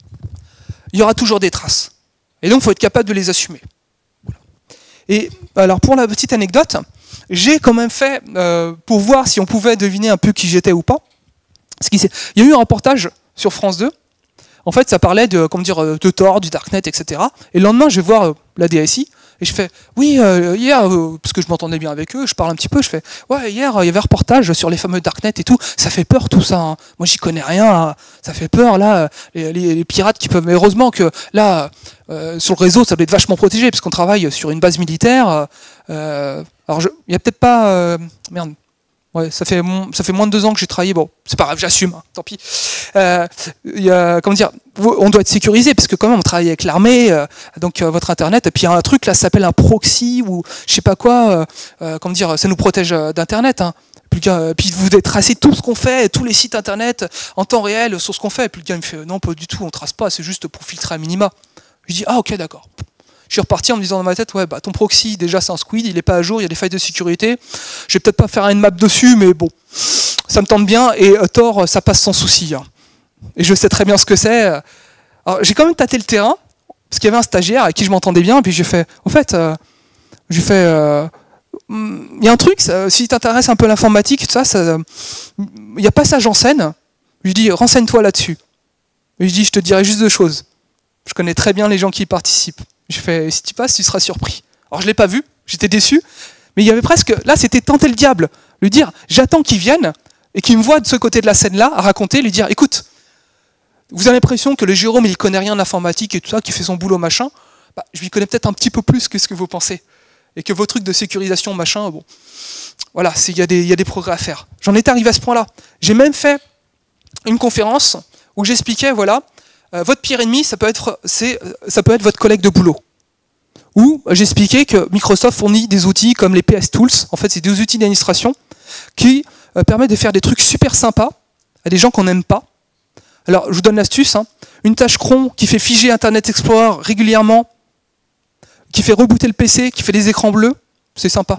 il y aura toujours des traces. Et donc, il faut être capable de les assumer. Voilà. Et alors, pour la petite anecdote, j'ai quand même fait, euh, pour voir si on pouvait deviner un peu qui j'étais ou pas, ce qui il y a eu un reportage sur France deux, en fait ça parlait de, comment dire, de Tor, du Darknet, et cetera. Et le lendemain je vais voir euh, la D S I, et je fais, oui, euh, hier, euh, parce que je m'entendais bien avec eux, je parle un petit peu, je fais, ouais, hier il y avait un reportage sur les fameux Darknet et tout, ça fait peur tout ça, hein. Moi j'y connais rien, hein. Ça fait peur là, les, les, les pirates qui peuvent, mais heureusement que là, euh, sur le réseau ça doit être vachement protégé, parce qu'on travaille sur une base militaire, euh, alors il n'y a peut-être pas, euh, merde, ouais, ça fait, ça fait moins de deux ans que j'ai travaillé, bon, c'est pas grave, j'assume, hein, tant pis. Euh, y a, comment dire, on doit être sécurisé, parce que quand même on travaille avec l'armée, euh, donc euh, votre internet, et puis il y a un truc là, ça s'appelle un proxy, ou je sais pas quoi, euh, euh, comment dire, ça nous protège d'internet, hein. Puis, euh, puis vous devez tracer tout ce qu'on fait, tous les sites internet, en temps réel, sur ce qu'on fait, et puis le gars il me fait, non pas du tout, on trace pas, c'est juste pour filtrer à minima. Je dis, ah ok d'accord. Je suis reparti en me disant dans ma tête, ouais, bah ton proxy, déjà c'est un squid, il est pas à jour, il y a des failles de sécurité. Je vais peut-être pas faire une map dessus, mais bon, ça me tente bien, et euh, Tor, ça passe sans souci. Hein. Et je sais très bien ce que c'est. Alors j'ai quand même tâté le terrain, parce qu'il y avait un stagiaire avec qui je m'entendais bien, et puis j'ai fait, au fait, euh, j'ai fait, euh, il y a un truc, ça, si t'intéresses un peu à l'informatique, tout ça, ça, il y a passage en scène, je lui dis, renseigne-toi là-dessus. Et je dis, je te dirai juste deux choses. Je connais très bien les gens qui y participent. Je fais, si tu passes, tu seras surpris. Alors je ne l'ai pas vu, j'étais déçu, mais il y avait presque, là c'était tenter le diable, lui dire, j'attends qu'il vienne, et qu'il me voit de ce côté de la scène-là, à raconter, lui dire, écoute, vous avez l'impression que le Jérôme, il connaît rien d'informatique et tout ça, qui fait son boulot, machin, bah, je lui connais peut-être un petit peu plus que ce que vous pensez. Et que vos trucs de sécurisation, machin, bon, voilà, il y, y a des progrès à faire. J'en étais arrivé à ce point-là. J'ai même fait une conférence où j'expliquais, voilà, Euh, votre pire ennemi, ça peut être, c'est, ça peut être votre collègue de boulot. Ou j'expliquais que Microsoft fournit des outils comme les P S Tools, en fait c'est des outils d'administration qui euh, permettent de faire des trucs super sympas à des gens qu'on n'aime pas. Alors je vous donne l'astuce, hein. Une tâche cron qui fait figer Internet Explorer régulièrement, qui fait rebooter le P C, qui fait des écrans bleus, c'est sympa.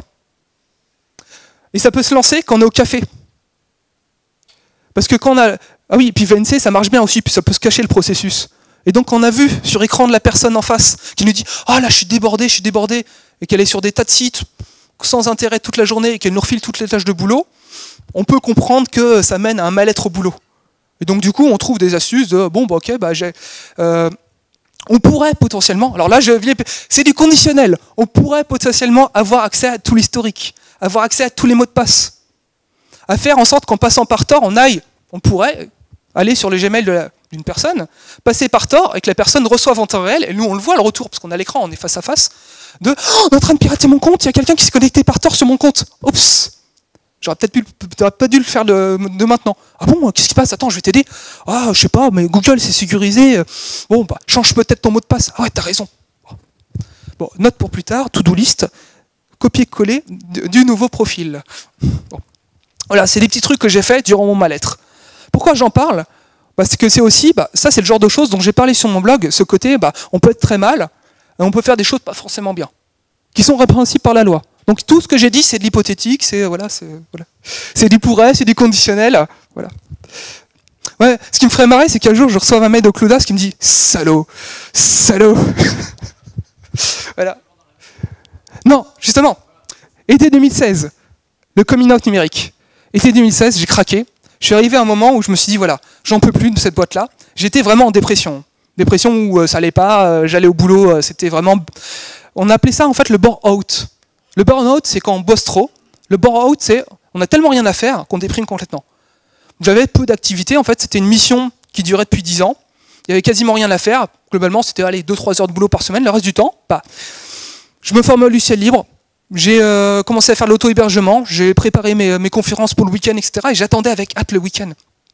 Et ça peut se lancer quand on est au café. Parce que quand on a... Ah oui, puis V N C, ça marche bien aussi, puis ça peut se cacher le processus. Et donc on a vu sur écran de la personne en face qui nous dit « Ah là, je suis débordé, je suis débordé », et qu'elle est sur des tas de sites sans intérêt toute la journée et qu'elle nous refile toutes les tâches de boulot, on peut comprendre que ça mène à un mal-être au boulot. Et donc du coup, on trouve des astuces de « Bon, bah, ok, bah, j'ai... Euh, on pourrait potentiellement, alors là, c'est du conditionnel, on pourrait potentiellement avoir accès à tout l'historique, avoir accès à tous les mots de passe, à faire en sorte qu'en passant par Tor, on aille, on pourrait aller sur le Gmail d'une personne, passer par Tor et que la personne reçoive en temps réel, et nous on le voit le retour, parce qu'on a l'écran, on est face à face, de oh, on est en train de pirater mon compte, il y a quelqu'un qui s'est connecté par Tor sur mon compte, oups. J'aurais peut-être pas dû le faire de, de maintenant. Ah bon, qu'est-ce qui se passe? Attends, je vais t'aider. Ah, je sais pas, mais Google, c'est sécurisé. Bon, bah, change peut-être ton mot de passe. Ah ouais, t'as raison. Bon, note pour plus tard, to-do list, copier-coller du nouveau profil. Bon. Voilà, c'est des petits trucs que j'ai fait durant mon mal-être. Pourquoi j'en parle? Parce que c'est aussi, bah, ça c'est le genre de choses dont j'ai parlé sur mon blog, ce côté, bah, on peut être très mal, et on peut faire des choses pas forcément bien, qui sont répréhensibles par la loi. Donc tout ce que j'ai dit, c'est de l'hypothétique, c'est voilà, c'est voilà. C'est du pourrait, c'est du conditionnel, voilà. Ouais, ce qui me ferait marrer, c'est qu'un jour je reçois un mail de Cloudas qui me dit salaud, salaud. Voilà. Non, justement, été deux mille seize, le coming out numérique. Été deux mille seize, j'ai craqué. Je suis arrivé à un moment où je me suis dit voilà, j'en peux plus de cette boîte-là. J'étais vraiment en dépression, dépression où euh, ça allait pas, euh, j'allais au boulot, euh, c'était vraiment. On appelait ça en fait le burn-out. Le burn-out, c'est quand on bosse trop. Le burn-out, c'est on a tellement rien à faire qu'on déprime complètement. J'avais peu d'activités, en fait, c'était une mission qui durait depuis dix ans. Il y avait quasiment rien à faire. Globalement, c'était allez, deux trois heures de boulot par semaine. Le reste du temps, bah, je me formais au logiciel libre. J'ai euh, commencé à faire l'auto-hébergement. J'ai préparé mes, mes conférences pour le week-end, et cetera. Et j'attendais avec hâte le week-end.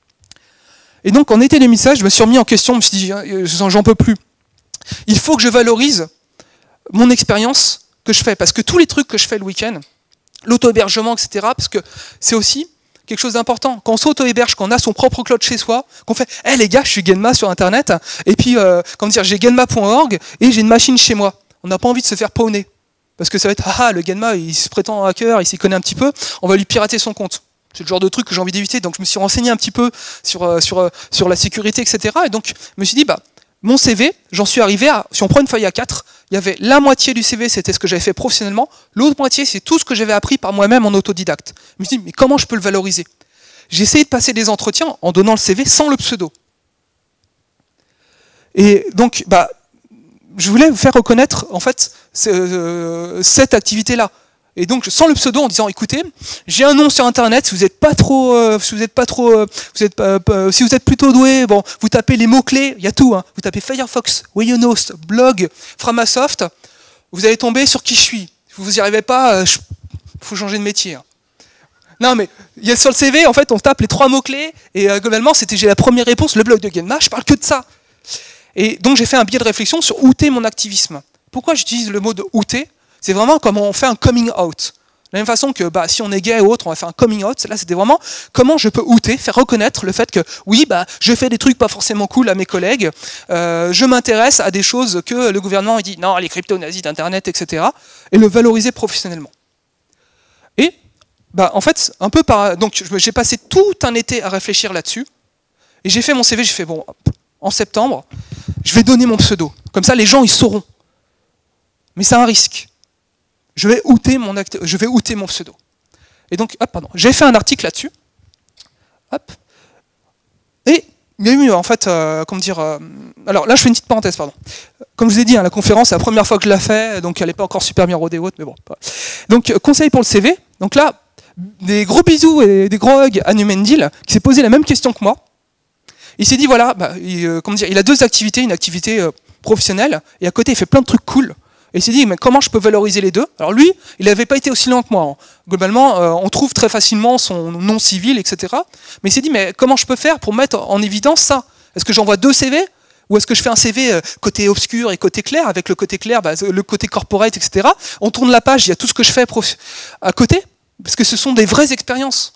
Et donc, en été deux mille seize, je me suis remis en question. Je me suis dit, j'en peux plus. Il faut que je valorise mon expérience que je fais, parce que tous les trucs que je fais le week-end, l'auto-hébergement, et cetera, parce que c'est aussi quelque chose d'important. Quand on s'auto-héberge, qu'on a son propre cloud chez soi, qu'on fait « Hé hey, les gars, je suis Genma sur Internet, et puis, euh, comment dire, j'ai genma point org, et j'ai une machine chez moi. » On n'a pas envie de se faire pawner. Parce que ça va être « Ah ah, le Genma, il se prétend hacker, il s'y connaît un petit peu, on va lui pirater son compte. » C'est le genre de truc que j'ai envie d'éviter, donc je me suis renseigné un petit peu sur, euh, sur, euh, sur la sécurité, et cetera. Et donc, je me suis dit, bah, mon C V, j'en suis arrivé à, si on prend une feuille A quatre, il y avait la moitié du C V, c'était ce que j'avais fait professionnellement, l'autre moitié, c'est tout ce que j'avais appris par moi-même en autodidacte. Je me suis dit, mais comment je peux le valoriser? J'ai essayé de passer des entretiens en donnant le C V sans le pseudo. Et donc, bah, je voulais vous faire reconnaître, en fait, euh, cette activité-là. Et donc, sans le pseudo, en disant, écoutez, j'ai un nom sur Internet, si vous n'êtes pas trop, euh, si vous êtes pas trop, euh, vous êtes, euh, si vous êtes plutôt doué, bon, vous tapez les mots-clés, il y a tout, hein, vous tapez Firefox, Webhost, blog, Framasoft, vous allez tomber sur qui je suis. Si vous n'y arrivez pas, il euh, faut changer de métier. Hein. Non, mais il y a sur le C V, en fait, on tape les trois mots-clés, et euh, globalement, c'était j'ai la première réponse, le blog de Genma, je parle que de ça. Et donc, j'ai fait un biais de réflexion sur outer mon activisme. Pourquoi j'utilise le mot de outer? C'est vraiment comme on fait un coming out. De la même façon que bah, si on est gay ou autre, on va faire un coming out. Là, c'était vraiment comment je peux outer, faire reconnaître le fait que oui, bah, je fais des trucs pas forcément cool à mes collègues, euh, je m'intéresse à des choses que le gouvernement il dit non, les crypto-nazis d'Internet, et cetera. Et le valoriser professionnellement. Et bah, en fait, un peu par. Donc, j'ai passé tout un été à réfléchir là-dessus. Et j'ai fait mon C V, j'ai fait bon, en septembre, je vais donner mon pseudo. Comme ça, les gens, ils sauront. Mais c'est un risque. Je vais outer mon, acte, je vais outer mon pseudo. Et donc, hop, pardon, j'ai fait un article là-dessus. Hop. Et il y a eu, en fait, euh, comment dire... Euh, alors là, je fais une petite parenthèse, pardon. Comme je vous ai dit, hein, la conférence, c'est la première fois que je la fais, donc elle n'est pas encore super bien rodée haute, mais bon. Donc, conseil pour le C V. Donc là, des gros bisous et des gros hugs à Numendil, qui s'est posé la même question que moi. Il s'est dit, voilà, bah, il, euh, comment dire, il a deux activités, une activité euh, professionnelle, et à côté, il fait plein de trucs cool. Et il s'est dit, mais comment je peux valoriser les deux? Alors lui, il n'avait pas été aussi loin que moi. Hein. Globalement, euh, on trouve très facilement son nom civil, et cetera. Mais il s'est dit, mais comment je peux faire pour mettre en évidence ça? Est-ce que j'envoie deux C V? Ou est-ce que je fais un C V euh, côté obscur et côté clair? Avec le côté clair, bah, le côté corporate, et cetera. On tourne la page, il y a tout ce que je fais à côté. Parce que ce sont des vraies expériences.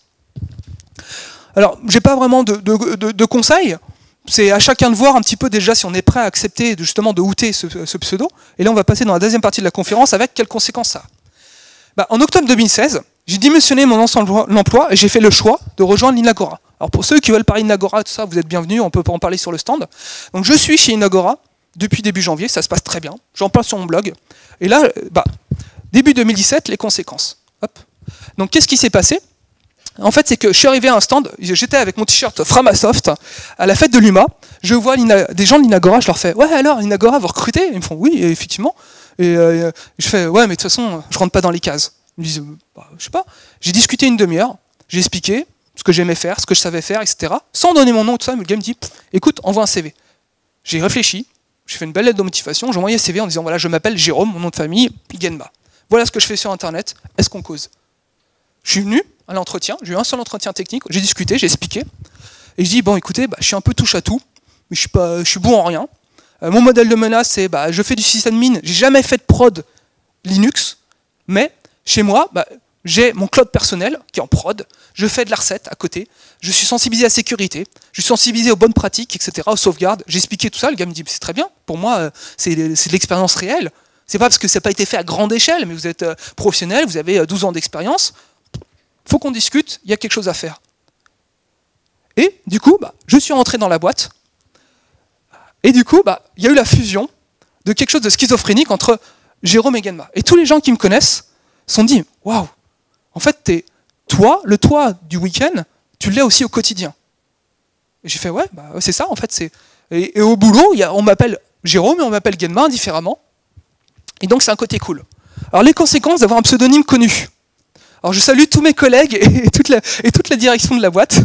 Alors, j'ai pas vraiment de, de, de, de conseils. C'est à chacun de voir un petit peu déjà si on est prêt à accepter de, justement de outer ce, ce pseudo. Et là, on va passer dans la deuxième partie de la conférence avec quelles conséquences ça a. Bah, en octobre deux mille seize, j'ai démissionné mon ancien emploi et j'ai fait le choix de rejoindre l'Inagora. Alors pour ceux qui veulent parler d'Inagora, tout ça, vous êtes bienvenus, on peut en parler sur le stand. Donc je suis chez Inagora depuis début janvier, ça se passe très bien. J'en parle sur mon blog. Et là, bah, début deux mille dix-sept, les conséquences. Hop. Donc qu'est-ce qui s'est passé ? En fait, c'est que je suis arrivé à un stand, j'étais avec mon t-shirt Framasoft, à la fête de l'U M A, je vois des gens de l'Inagora, je leur fais « Ouais, alors, l'Inagora, vous recrutez ?» Ils me font « Oui, effectivement. » Et euh, je fais « Ouais, mais de toute façon, je rentre pas dans les cases. » Ils me disent bah, « Je sais pas. » J'ai discuté une demi-heure, j'ai expliqué ce que j'aimais faire, ce que je savais faire, et cetera. Sans donner mon nom, tout ça, mais le gars me dit « Écoute, envoie un C V. » J'ai réfléchi, j'ai fait une belle lettre de motivation, j'ai envoyé un C V en disant « Voilà, je m'appelle Jérôme, mon nom de famille, Genma. Voilà ce que je fais sur Internet, est-ce qu'on cause ?» Je suis venu à l'entretien, j'ai eu un seul entretien technique, j'ai discuté, j'ai expliqué. Et je dis, bon écoutez, bah, je suis un peu touche à tout, mais je suis, pas, je suis bon en rien. Euh, mon modèle de menace, c'est, bah, je fais du sysadmin, j'ai jamais fait de prod Linux, mais chez moi, bah, j'ai mon cloud personnel qui est en prod, je fais de la recette à côté, je suis sensibilisé à la sécurité, je suis sensibilisé aux bonnes pratiques, et cetera, aux sauvegardes. J'ai expliqué tout ça, le gars me dit, c'est très bien, pour moi, c'est de l'expérience réelle. C'est pas parce que ça n'a pas été fait à grande échelle, mais vous êtes euh, professionnel, vous avez douze ans d'expérience, faut qu'on discute, il y a quelque chose à faire. Et du coup, bah, je suis rentré dans la boîte, et du coup, bah, il y a eu la fusion de quelque chose de schizophrénique entre Jérôme et Genma. Et tous les gens qui me connaissent se sont dit, waouh, en fait, t'es toi, le toi du week-end, tu l'es aussi au quotidien. Et j'ai fait, ouais, bah, c'est ça, en fait. c'est et, et au boulot, y a, on m'appelle Jérôme et on m'appelle Genma indifféremment. Et donc, c'est un côté cool. Alors, les conséquences d'avoir un pseudonyme connu. Alors je salue tous mes collègues et toute la, et toute la direction de la boîte.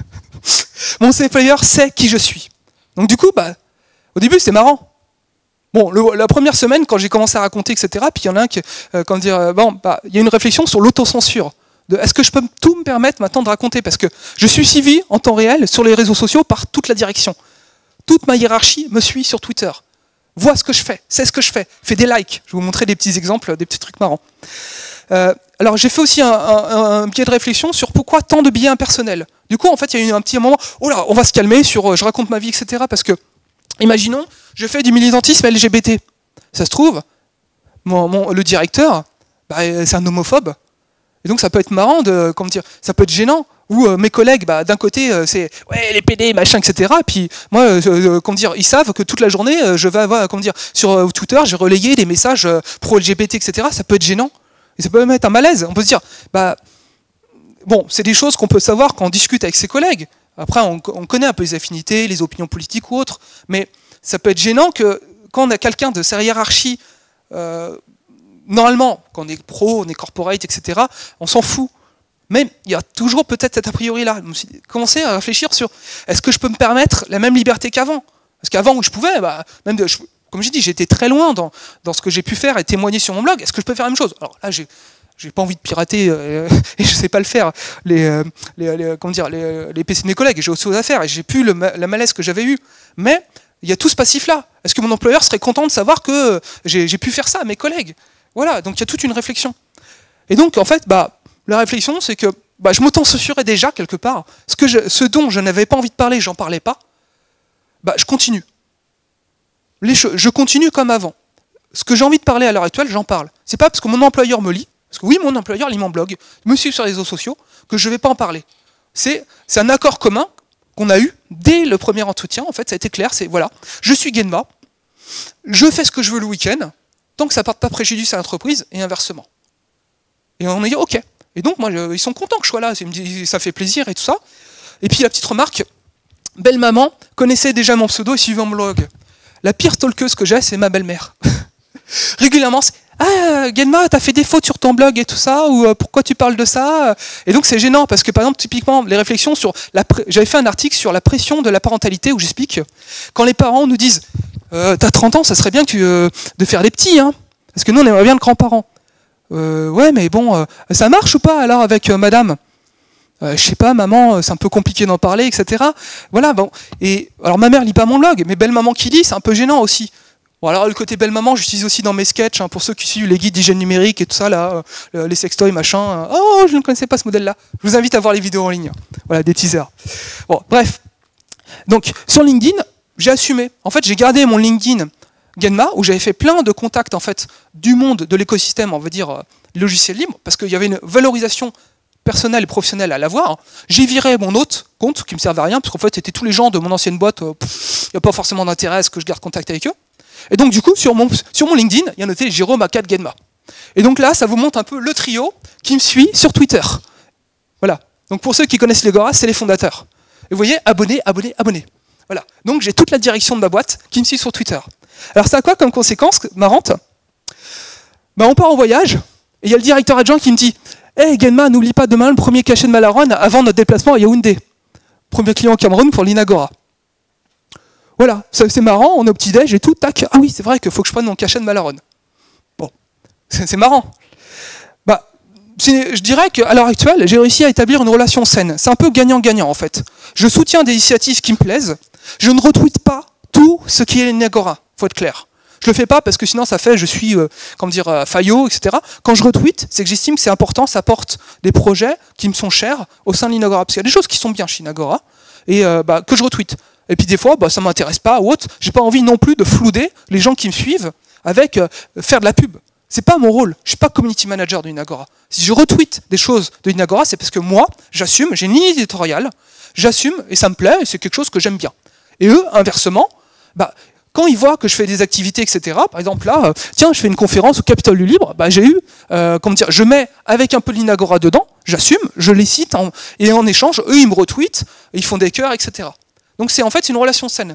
Mon employeur sait qui je suis. Donc du coup, bah, au début c'est marrant. Bon, le, la première semaine, quand j'ai commencé à raconter, et cetera, puis il y en a un qui, euh, comment dire, euh, bon, bah, il y a une réflexion sur l'autocensure. Est-ce que je peux tout me permettre maintenant de raconter? Parce que je suis suivi en temps réel sur les réseaux sociaux par toute la direction. Toute ma hiérarchie me suit sur Twitter. Voit ce que je fais, sait ce que je fais, fait des likes. Je vais vous montrer des petits exemples, des petits trucs marrants. Euh, alors j'ai fait aussi un, un, un biais de réflexion sur pourquoi tant de biais impersonnels. Du coup, en fait, il y a eu un petit moment, oh là, on va se calmer sur euh, je raconte ma vie, et cetera. Parce que, imaginons, je fais du militantisme L G B T. Ça se trouve, mon, mon, le directeur, bah, c'est un homophobe. Et donc ça peut être marrant, de, comment dire, ça peut être gênant. Ou euh, mes collègues, bah, d'un côté, euh, c'est ouais, les P D, machin, et cetera. Puis moi, euh, euh, comment dire, ils savent que toute la journée, euh, je vais avoir, comment dire, sur euh, Twitter, je vais relayer des messages euh, pro-L G B T, et cetera. Ça peut être gênant. Et ça peut même être un malaise. On peut se dire, bah, bon, c'est des choses qu'on peut savoir quand on discute avec ses collègues. Après, on, on connaît un peu les affinités, les opinions politiques ou autres. Mais ça peut être gênant que quand on a quelqu'un de sa hiérarchie, euh, normalement, quand on est pro, on est corporate, et cetera, on s'en fout. Mais il y a toujours peut-être cet a priori-là. Je me suis commencé à réfléchir sur est-ce que je peux me permettre la même liberté qu'avant? Parce qu'avant, où je pouvais, bah, même de, je, comme j'ai dit, j'étais très loin dans, dans ce que j'ai pu faire et témoigner sur mon blog. Est-ce que je peux faire la même chose? Alors là, j'ai j'ai pas envie de pirater euh, et je sais pas le faire. Les, euh, les, les, comment dire, les, les P C de mes collègues, j'ai autre chose à faire et j'ai plus le, la malaise que j'avais eue. Mais il y a tout ce passif-là. Est-ce que mon employeur serait content de savoir que j'ai pu faire ça à mes collègues? Voilà, donc il y a toute une réflexion. Et donc, en fait, bah, la réflexion, c'est que bah, je m'auto-censurais déjà quelque part. Ce, que je, ce dont je n'avais pas envie de parler, j'en parlais pas. Bah, je continue. Les je continue comme avant. Ce que j'ai envie de parler à l'heure actuelle, j'en parle. C'est pas parce que mon employeur me lit, parce que oui, mon employeur lit mon blog, me suit sur les réseaux sociaux, que je ne vais pas en parler. C'est un accord commun qu'on a eu dès le premier entretien. En fait, ça a été clair. C'est voilà, je suis Genma, je fais ce que je veux le week-end, tant que ça ne porte pas préjudice à l'entreprise et inversement. Et on a dit ok. Et donc, moi, je, ils sont contents que je sois là. Ils me disent, ça fait plaisir et tout ça. Et puis la petite remarque, belle maman connaissait déjà mon pseudo et suivait mon blog. La pire stalkeuse que j'ai, c'est ma belle-mère. Régulièrement, c'est « Ah, Genma, t'as fait des fautes sur ton blog et tout ça, ou euh, pourquoi tu parles de ça ?» Et donc c'est gênant, parce que par exemple, typiquement, les réflexions sur la... J'avais fait un article sur la pression de la parentalité, où j'explique, quand les parents nous disent euh, « T'as trente ans, ça serait bien que tu, euh, de faire des petits, hein, parce que nous, on aimerait bien le grand-parent. Euh, » Ouais, mais bon, euh, ça marche ou pas, alors, avec euh, madame Euh, je sais pas, maman, c'est un peu compliqué d'en parler, et cetera. Voilà, bon. Et alors ma mère lit pas mon blog, mais belle maman qui lit, c'est un peu gênant aussi. Bon, alors le côté belle maman, j'utilise aussi dans mes sketchs, hein, pour ceux qui suivent les guides d'hygiène numérique et tout ça, là, euh, les sextoys, machin. Euh, oh, je ne connaissais pas ce modèle-là. Je vous invite à voir les vidéos en ligne. Voilà, des teasers. Bon, bref. Donc, sur LinkedIn, j'ai assumé. En fait, j'ai gardé mon LinkedIn Genma, où j'avais fait plein de contacts, en fait, du monde de l'écosystème, on va dire, euh, logiciel libre, parce qu'il y avait une valorisation personnel et professionnel à l'avoir. J'ai viré mon autre compte qui me servait à rien, parce qu'en fait c'était tous les gens de mon ancienne boîte, il euh, n'y a pas forcément d'intérêt à ce que je garde contact avec eux. Et donc du coup, sur mon, sur mon LinkedIn, il y a noté Jérôme Akat Genma. Et donc là, ça vous montre un peu le trio qui me suit sur Twitter. Voilà. Donc pour ceux qui connaissent les Gora, c'est les fondateurs. Et vous voyez, abonnez, abonnez, abonnez. Voilà. Donc j'ai toute la direction de ma boîte qui me suit sur Twitter. Alors ça a quoi comme conséquence marrante? Ben, on part en voyage, et il y a le directeur adjoint qui me dit « Hey Genma, n'oublie pas demain le premier cachet de Malaron avant notre déplacement à Yaoundé. Premier client au Cameroun pour l'Inagora. » Voilà, c'est marrant, on est au petit-déj et tout, tac. Ah oui, c'est vrai qu'il faut que je prenne mon cachet de Malaron. Bon, c'est marrant. Bah, je dirais qu'à l'heure actuelle, j'ai réussi à établir une relation saine. C'est un peu gagnant-gagnant en fait. Je soutiens des initiatives qui me plaisent. Je ne retweete pas tout ce qui est l'Inagora, faut être clair. Je le fais pas parce que sinon ça fait je suis, euh, comment dire, euh, faillot, et cetera. Quand je retweete, c'est que j'estime que c'est important, ça porte des projets qui me sont chers au sein de l'Inagora. Parce qu'il y a des choses qui sont bien chez l'Inagora et euh, bah, que je retweete. Et puis des fois, bah, ça ne m'intéresse pas ou autre. J'ai pas envie non plus de flouder les gens qui me suivent avec euh, faire de la pub. C'est pas mon rôle. Je suis pas community manager de l'Inagora. Si je retweete des choses de l'Inagora, c'est parce que moi, j'assume, j'ai une ligne éditoriale, j'assume et ça me plaît et c'est quelque chose que j'aime bien. Et eux, inversement, bah, quand ils voient que je fais des activités, et cetera, par exemple là, euh, tiens, je fais une conférence au Capitole du Libre, bah, j'ai eu, euh, comment dire, je mets avec un peu l'Inagora dedans, j'assume, je les cite, en, et en échange, eux, ils me retweetent, ils font des cœurs, et cetera. Donc c'est en fait une relation saine.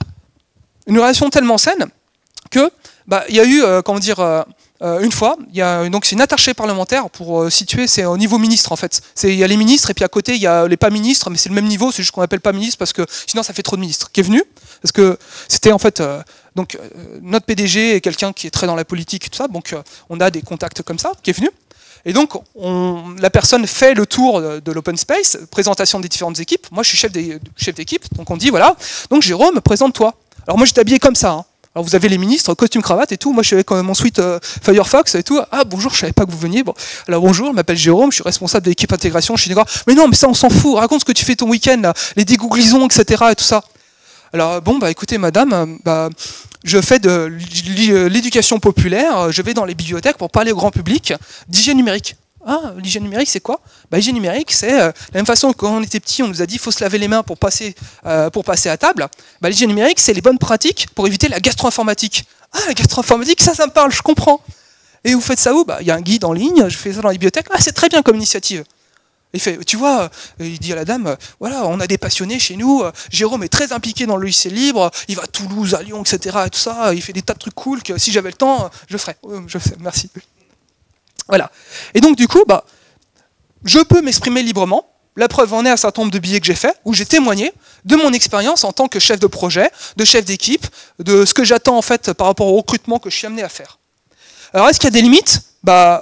Une relation tellement saine que, bah, il y a eu, euh, comment dire, euh, euh, une fois, il y a, donc c'est une attachée parlementaire pour euh, situer, c'est au niveau ministre en fait. Il y a les ministres et puis à côté il y a les pas ministres, mais c'est le même niveau, c'est juste qu'on appelle pas ministre parce que sinon ça fait trop de ministres. Qui est venu parce que c'était en fait euh, donc euh, notre P D G est quelqu'un qui est très dans la politique et tout ça, donc euh, on a des contacts comme ça, qui est venu. Et donc, on, la personne fait le tour de, de l'open space, présentation des différentes équipes. Moi, je suis chef d'équipe, donc on dit, voilà, donc Jérôme, présente-toi. Alors moi, j'étais habillé comme ça. Hein. Alors vous avez les ministres, costume, cravate et tout. Moi, je suis avec mon suite euh, Firefox et tout. Ah, bonjour, je savais pas que vous veniez. Bon. Alors bonjour, je m'appelle Jérôme, je suis responsable de l'équipe intégration. Je suis d'accord. Mais non, mais ça, on s'en fout. Raconte ce que tu fais ton week-end, là, les dégooglisons, et cetera. Et tout ça. Alors bon, bah écoutez, madame, bah, je fais de l'éducation populaire, je vais dans les bibliothèques pour parler au grand public d'hygiène numérique. Ah, l'hygiène numérique, c'est quoi? Bah, l'hygiène numérique, c'est euh, la même façon que quand on était petit, on nous a dit qu'il faut se laver les mains pour passer, euh, pour passer à table. Bah, l'hygiène numérique, c'est les bonnes pratiques pour éviter la gastro-informatique. Ah, la gastro-informatique, ça, ça me parle, je comprends. Et vous faites ça où? Bah, il y a un guide en ligne, je fais ça dans les bibliothèques. Ah, c'est très bien comme initiative. Il fait, tu vois, il dit à la dame, voilà, on a des passionnés chez nous, Jérôme est très impliqué dans le logiciel libre, il va à Toulouse, à Lyon, et cetera. Et tout ça, il fait des tas de trucs cool que si j'avais le temps, je ferais. Je sais, merci. Voilà. Et donc du coup, bah, je peux m'exprimer librement. La preuve en est un certain nombre de billets que j'ai faits, où j'ai témoigné de mon expérience en tant que chef de projet, de chef d'équipe, de ce que j'attends en fait par rapport au recrutement que je suis amené à faire. Alors est-ce qu'il y a des limites? Bah,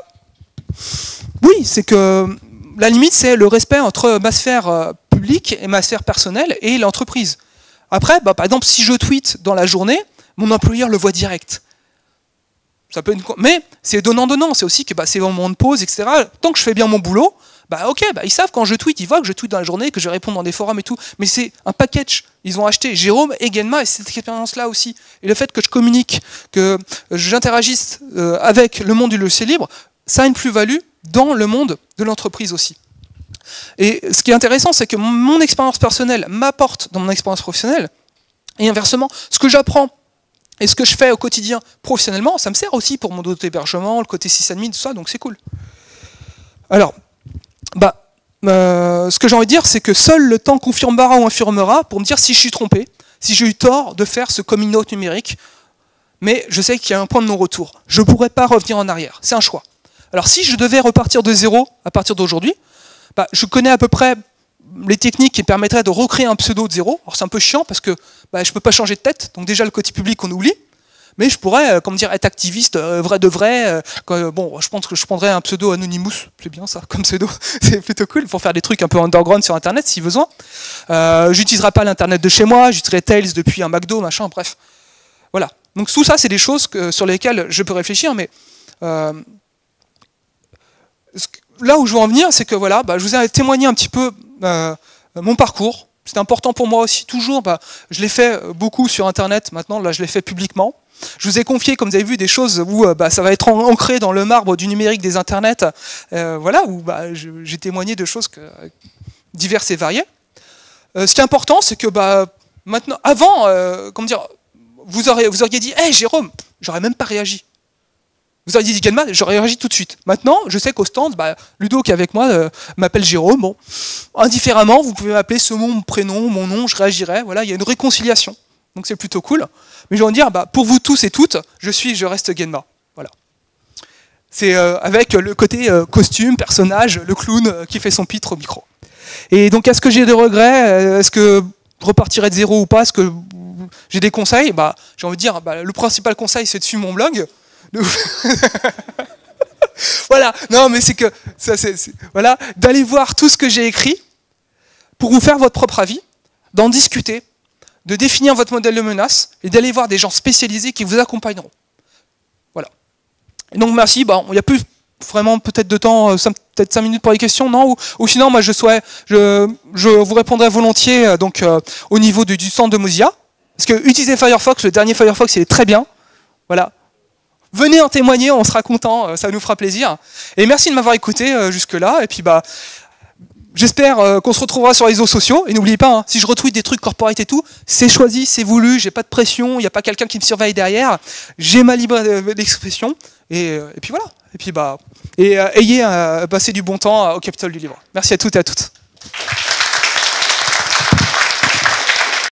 oui, c'est que la limite, c'est le respect entre ma sphère euh, publique et ma sphère personnelle et l'entreprise. Après, bah, par exemple, si je tweete dans la journée, mon employeur le voit direct. Ça peut être... Mais c'est donnant-donnant, c'est aussi que bah, c'est au moment de pause, et cetera. Tant que je fais bien mon boulot, bah, ok, bah, ils savent quand je tweete, ils voient que je tweete dans la journée, que je réponds dans des forums et tout. Mais c'est un package. Ils ont acheté Jérôme et Genma et cette expérience-là aussi. Et le fait que je communique, que j'interagisse euh, avec le monde du logiciel libre, ça a une plus-value dans le monde de l'entreprise aussi. Et ce qui est intéressant, c'est que mon expérience personnelle m'apporte dans mon expérience professionnelle, et inversement, ce que j'apprends et ce que je fais au quotidien professionnellement, ça me sert aussi pour mon auto-hébergement, le côté sysadmin, tout ça, donc c'est cool. Alors, bah, euh, ce que j'ai envie de dire, c'est que seul le temps confirmera ou infirmera pour me dire si je suis trompé, si j'ai eu tort de faire ce coming out numérique, mais je sais qu'il y a un point de non-retour. Je ne pourrais pas revenir en arrière, c'est un choix. Alors si je devais repartir de zéro à partir d'aujourd'hui, bah, je connais à peu près les techniques qui permettraient de recréer un pseudo de zéro. Alors c'est un peu chiant parce que bah, je ne peux pas changer de tête, donc déjà le côté public on oublie, mais je pourrais euh, comme dire, être activiste euh, vrai de vrai. Euh, quand, bon, je pense que je prendrais un pseudo Anonymous, c'est bien ça comme pseudo, c'est plutôt cool pour faire des trucs un peu underground sur internet si besoin. Euh, j'utiliserai pas l'internet de chez moi, j'utiliserai Tails depuis un McDo, machin, bref. Voilà. Donc tout ça c'est des choses que, sur lesquelles je peux réfléchir, mais euh, là où je veux en venir, c'est que voilà, bah, je vous ai témoigné un petit peu euh, mon parcours. C'est important pour moi aussi, toujours. Bah, je l'ai fait beaucoup sur Internet, maintenant, là, je l'ai fait publiquement. Je vous ai confié, comme vous avez vu, des choses où euh, bah, ça va être ancré dans le marbre du numérique des Internets, euh, voilà, où bah, j'ai témoigné de choses que, diverses et variées. Euh, ce qui est important, c'est que bah, maintenant, avant, euh, comment dire, vous auriez, vous auriez dit, hey, Jérôme, j'aurais même pas réagi. Vous auriez dit Genma, j'aurais réagi tout de suite. Maintenant, je sais qu'au stand, bah, Ludo qui est avec moi euh, m'appelle Jérôme. Bon, indifféremment, vous pouvez m'appeler ce mon prénom, mon nom, je réagirai. Voilà, il y a une réconciliation. Donc c'est plutôt cool. Mais je vais en dire, bah, pour vous tous et toutes, je suis, je reste Genma. Voilà. C'est euh, avec le côté euh, costume, personnage, le clown euh, qui fait son pitre au micro. Et donc, est-ce que j'ai des regrets? Est-ce que je repartirai de zéro ou pas? Est-ce que j'ai des conseils? Bah, j'ai envie de dire, bah, le principal conseil, c'est de suivre mon blog. Voilà, non, mais c'est que, ça, c'est, c'est, voilà, d'aller voir tout ce que j'ai écrit pour vous faire votre propre avis, d'en discuter, de définir votre modèle de menace et d'aller voir des gens spécialisés qui vous accompagneront. Voilà. Et donc, merci. Bah, il n'y a plus vraiment peut-être de temps, peut-être cinq minutes pour les questions, non? Ou, ou sinon, moi, je, souhait, je, je vous répondrai volontiers donc, euh, au niveau du, du centre de Mozilla. Parce que utiliser Firefox, le dernier Firefox, il est très bien. Voilà. Venez en témoigner, on sera content, ça nous fera plaisir. Et merci de m'avoir écouté euh, jusque-là. Et puis, bah, j'espère euh, qu'on se retrouvera sur les réseaux sociaux. Et n'oubliez pas, hein, si je retweet des trucs corporate et tout, c'est choisi, c'est voulu, j'ai pas de pression, il n'y a pas quelqu'un qui me surveille derrière. J'ai ma libre d'expression. Et, et puis voilà. Et puis, bah, et euh, ayez euh, passé du bon temps au Capitole du Livre. Merci à toutes et à toutes.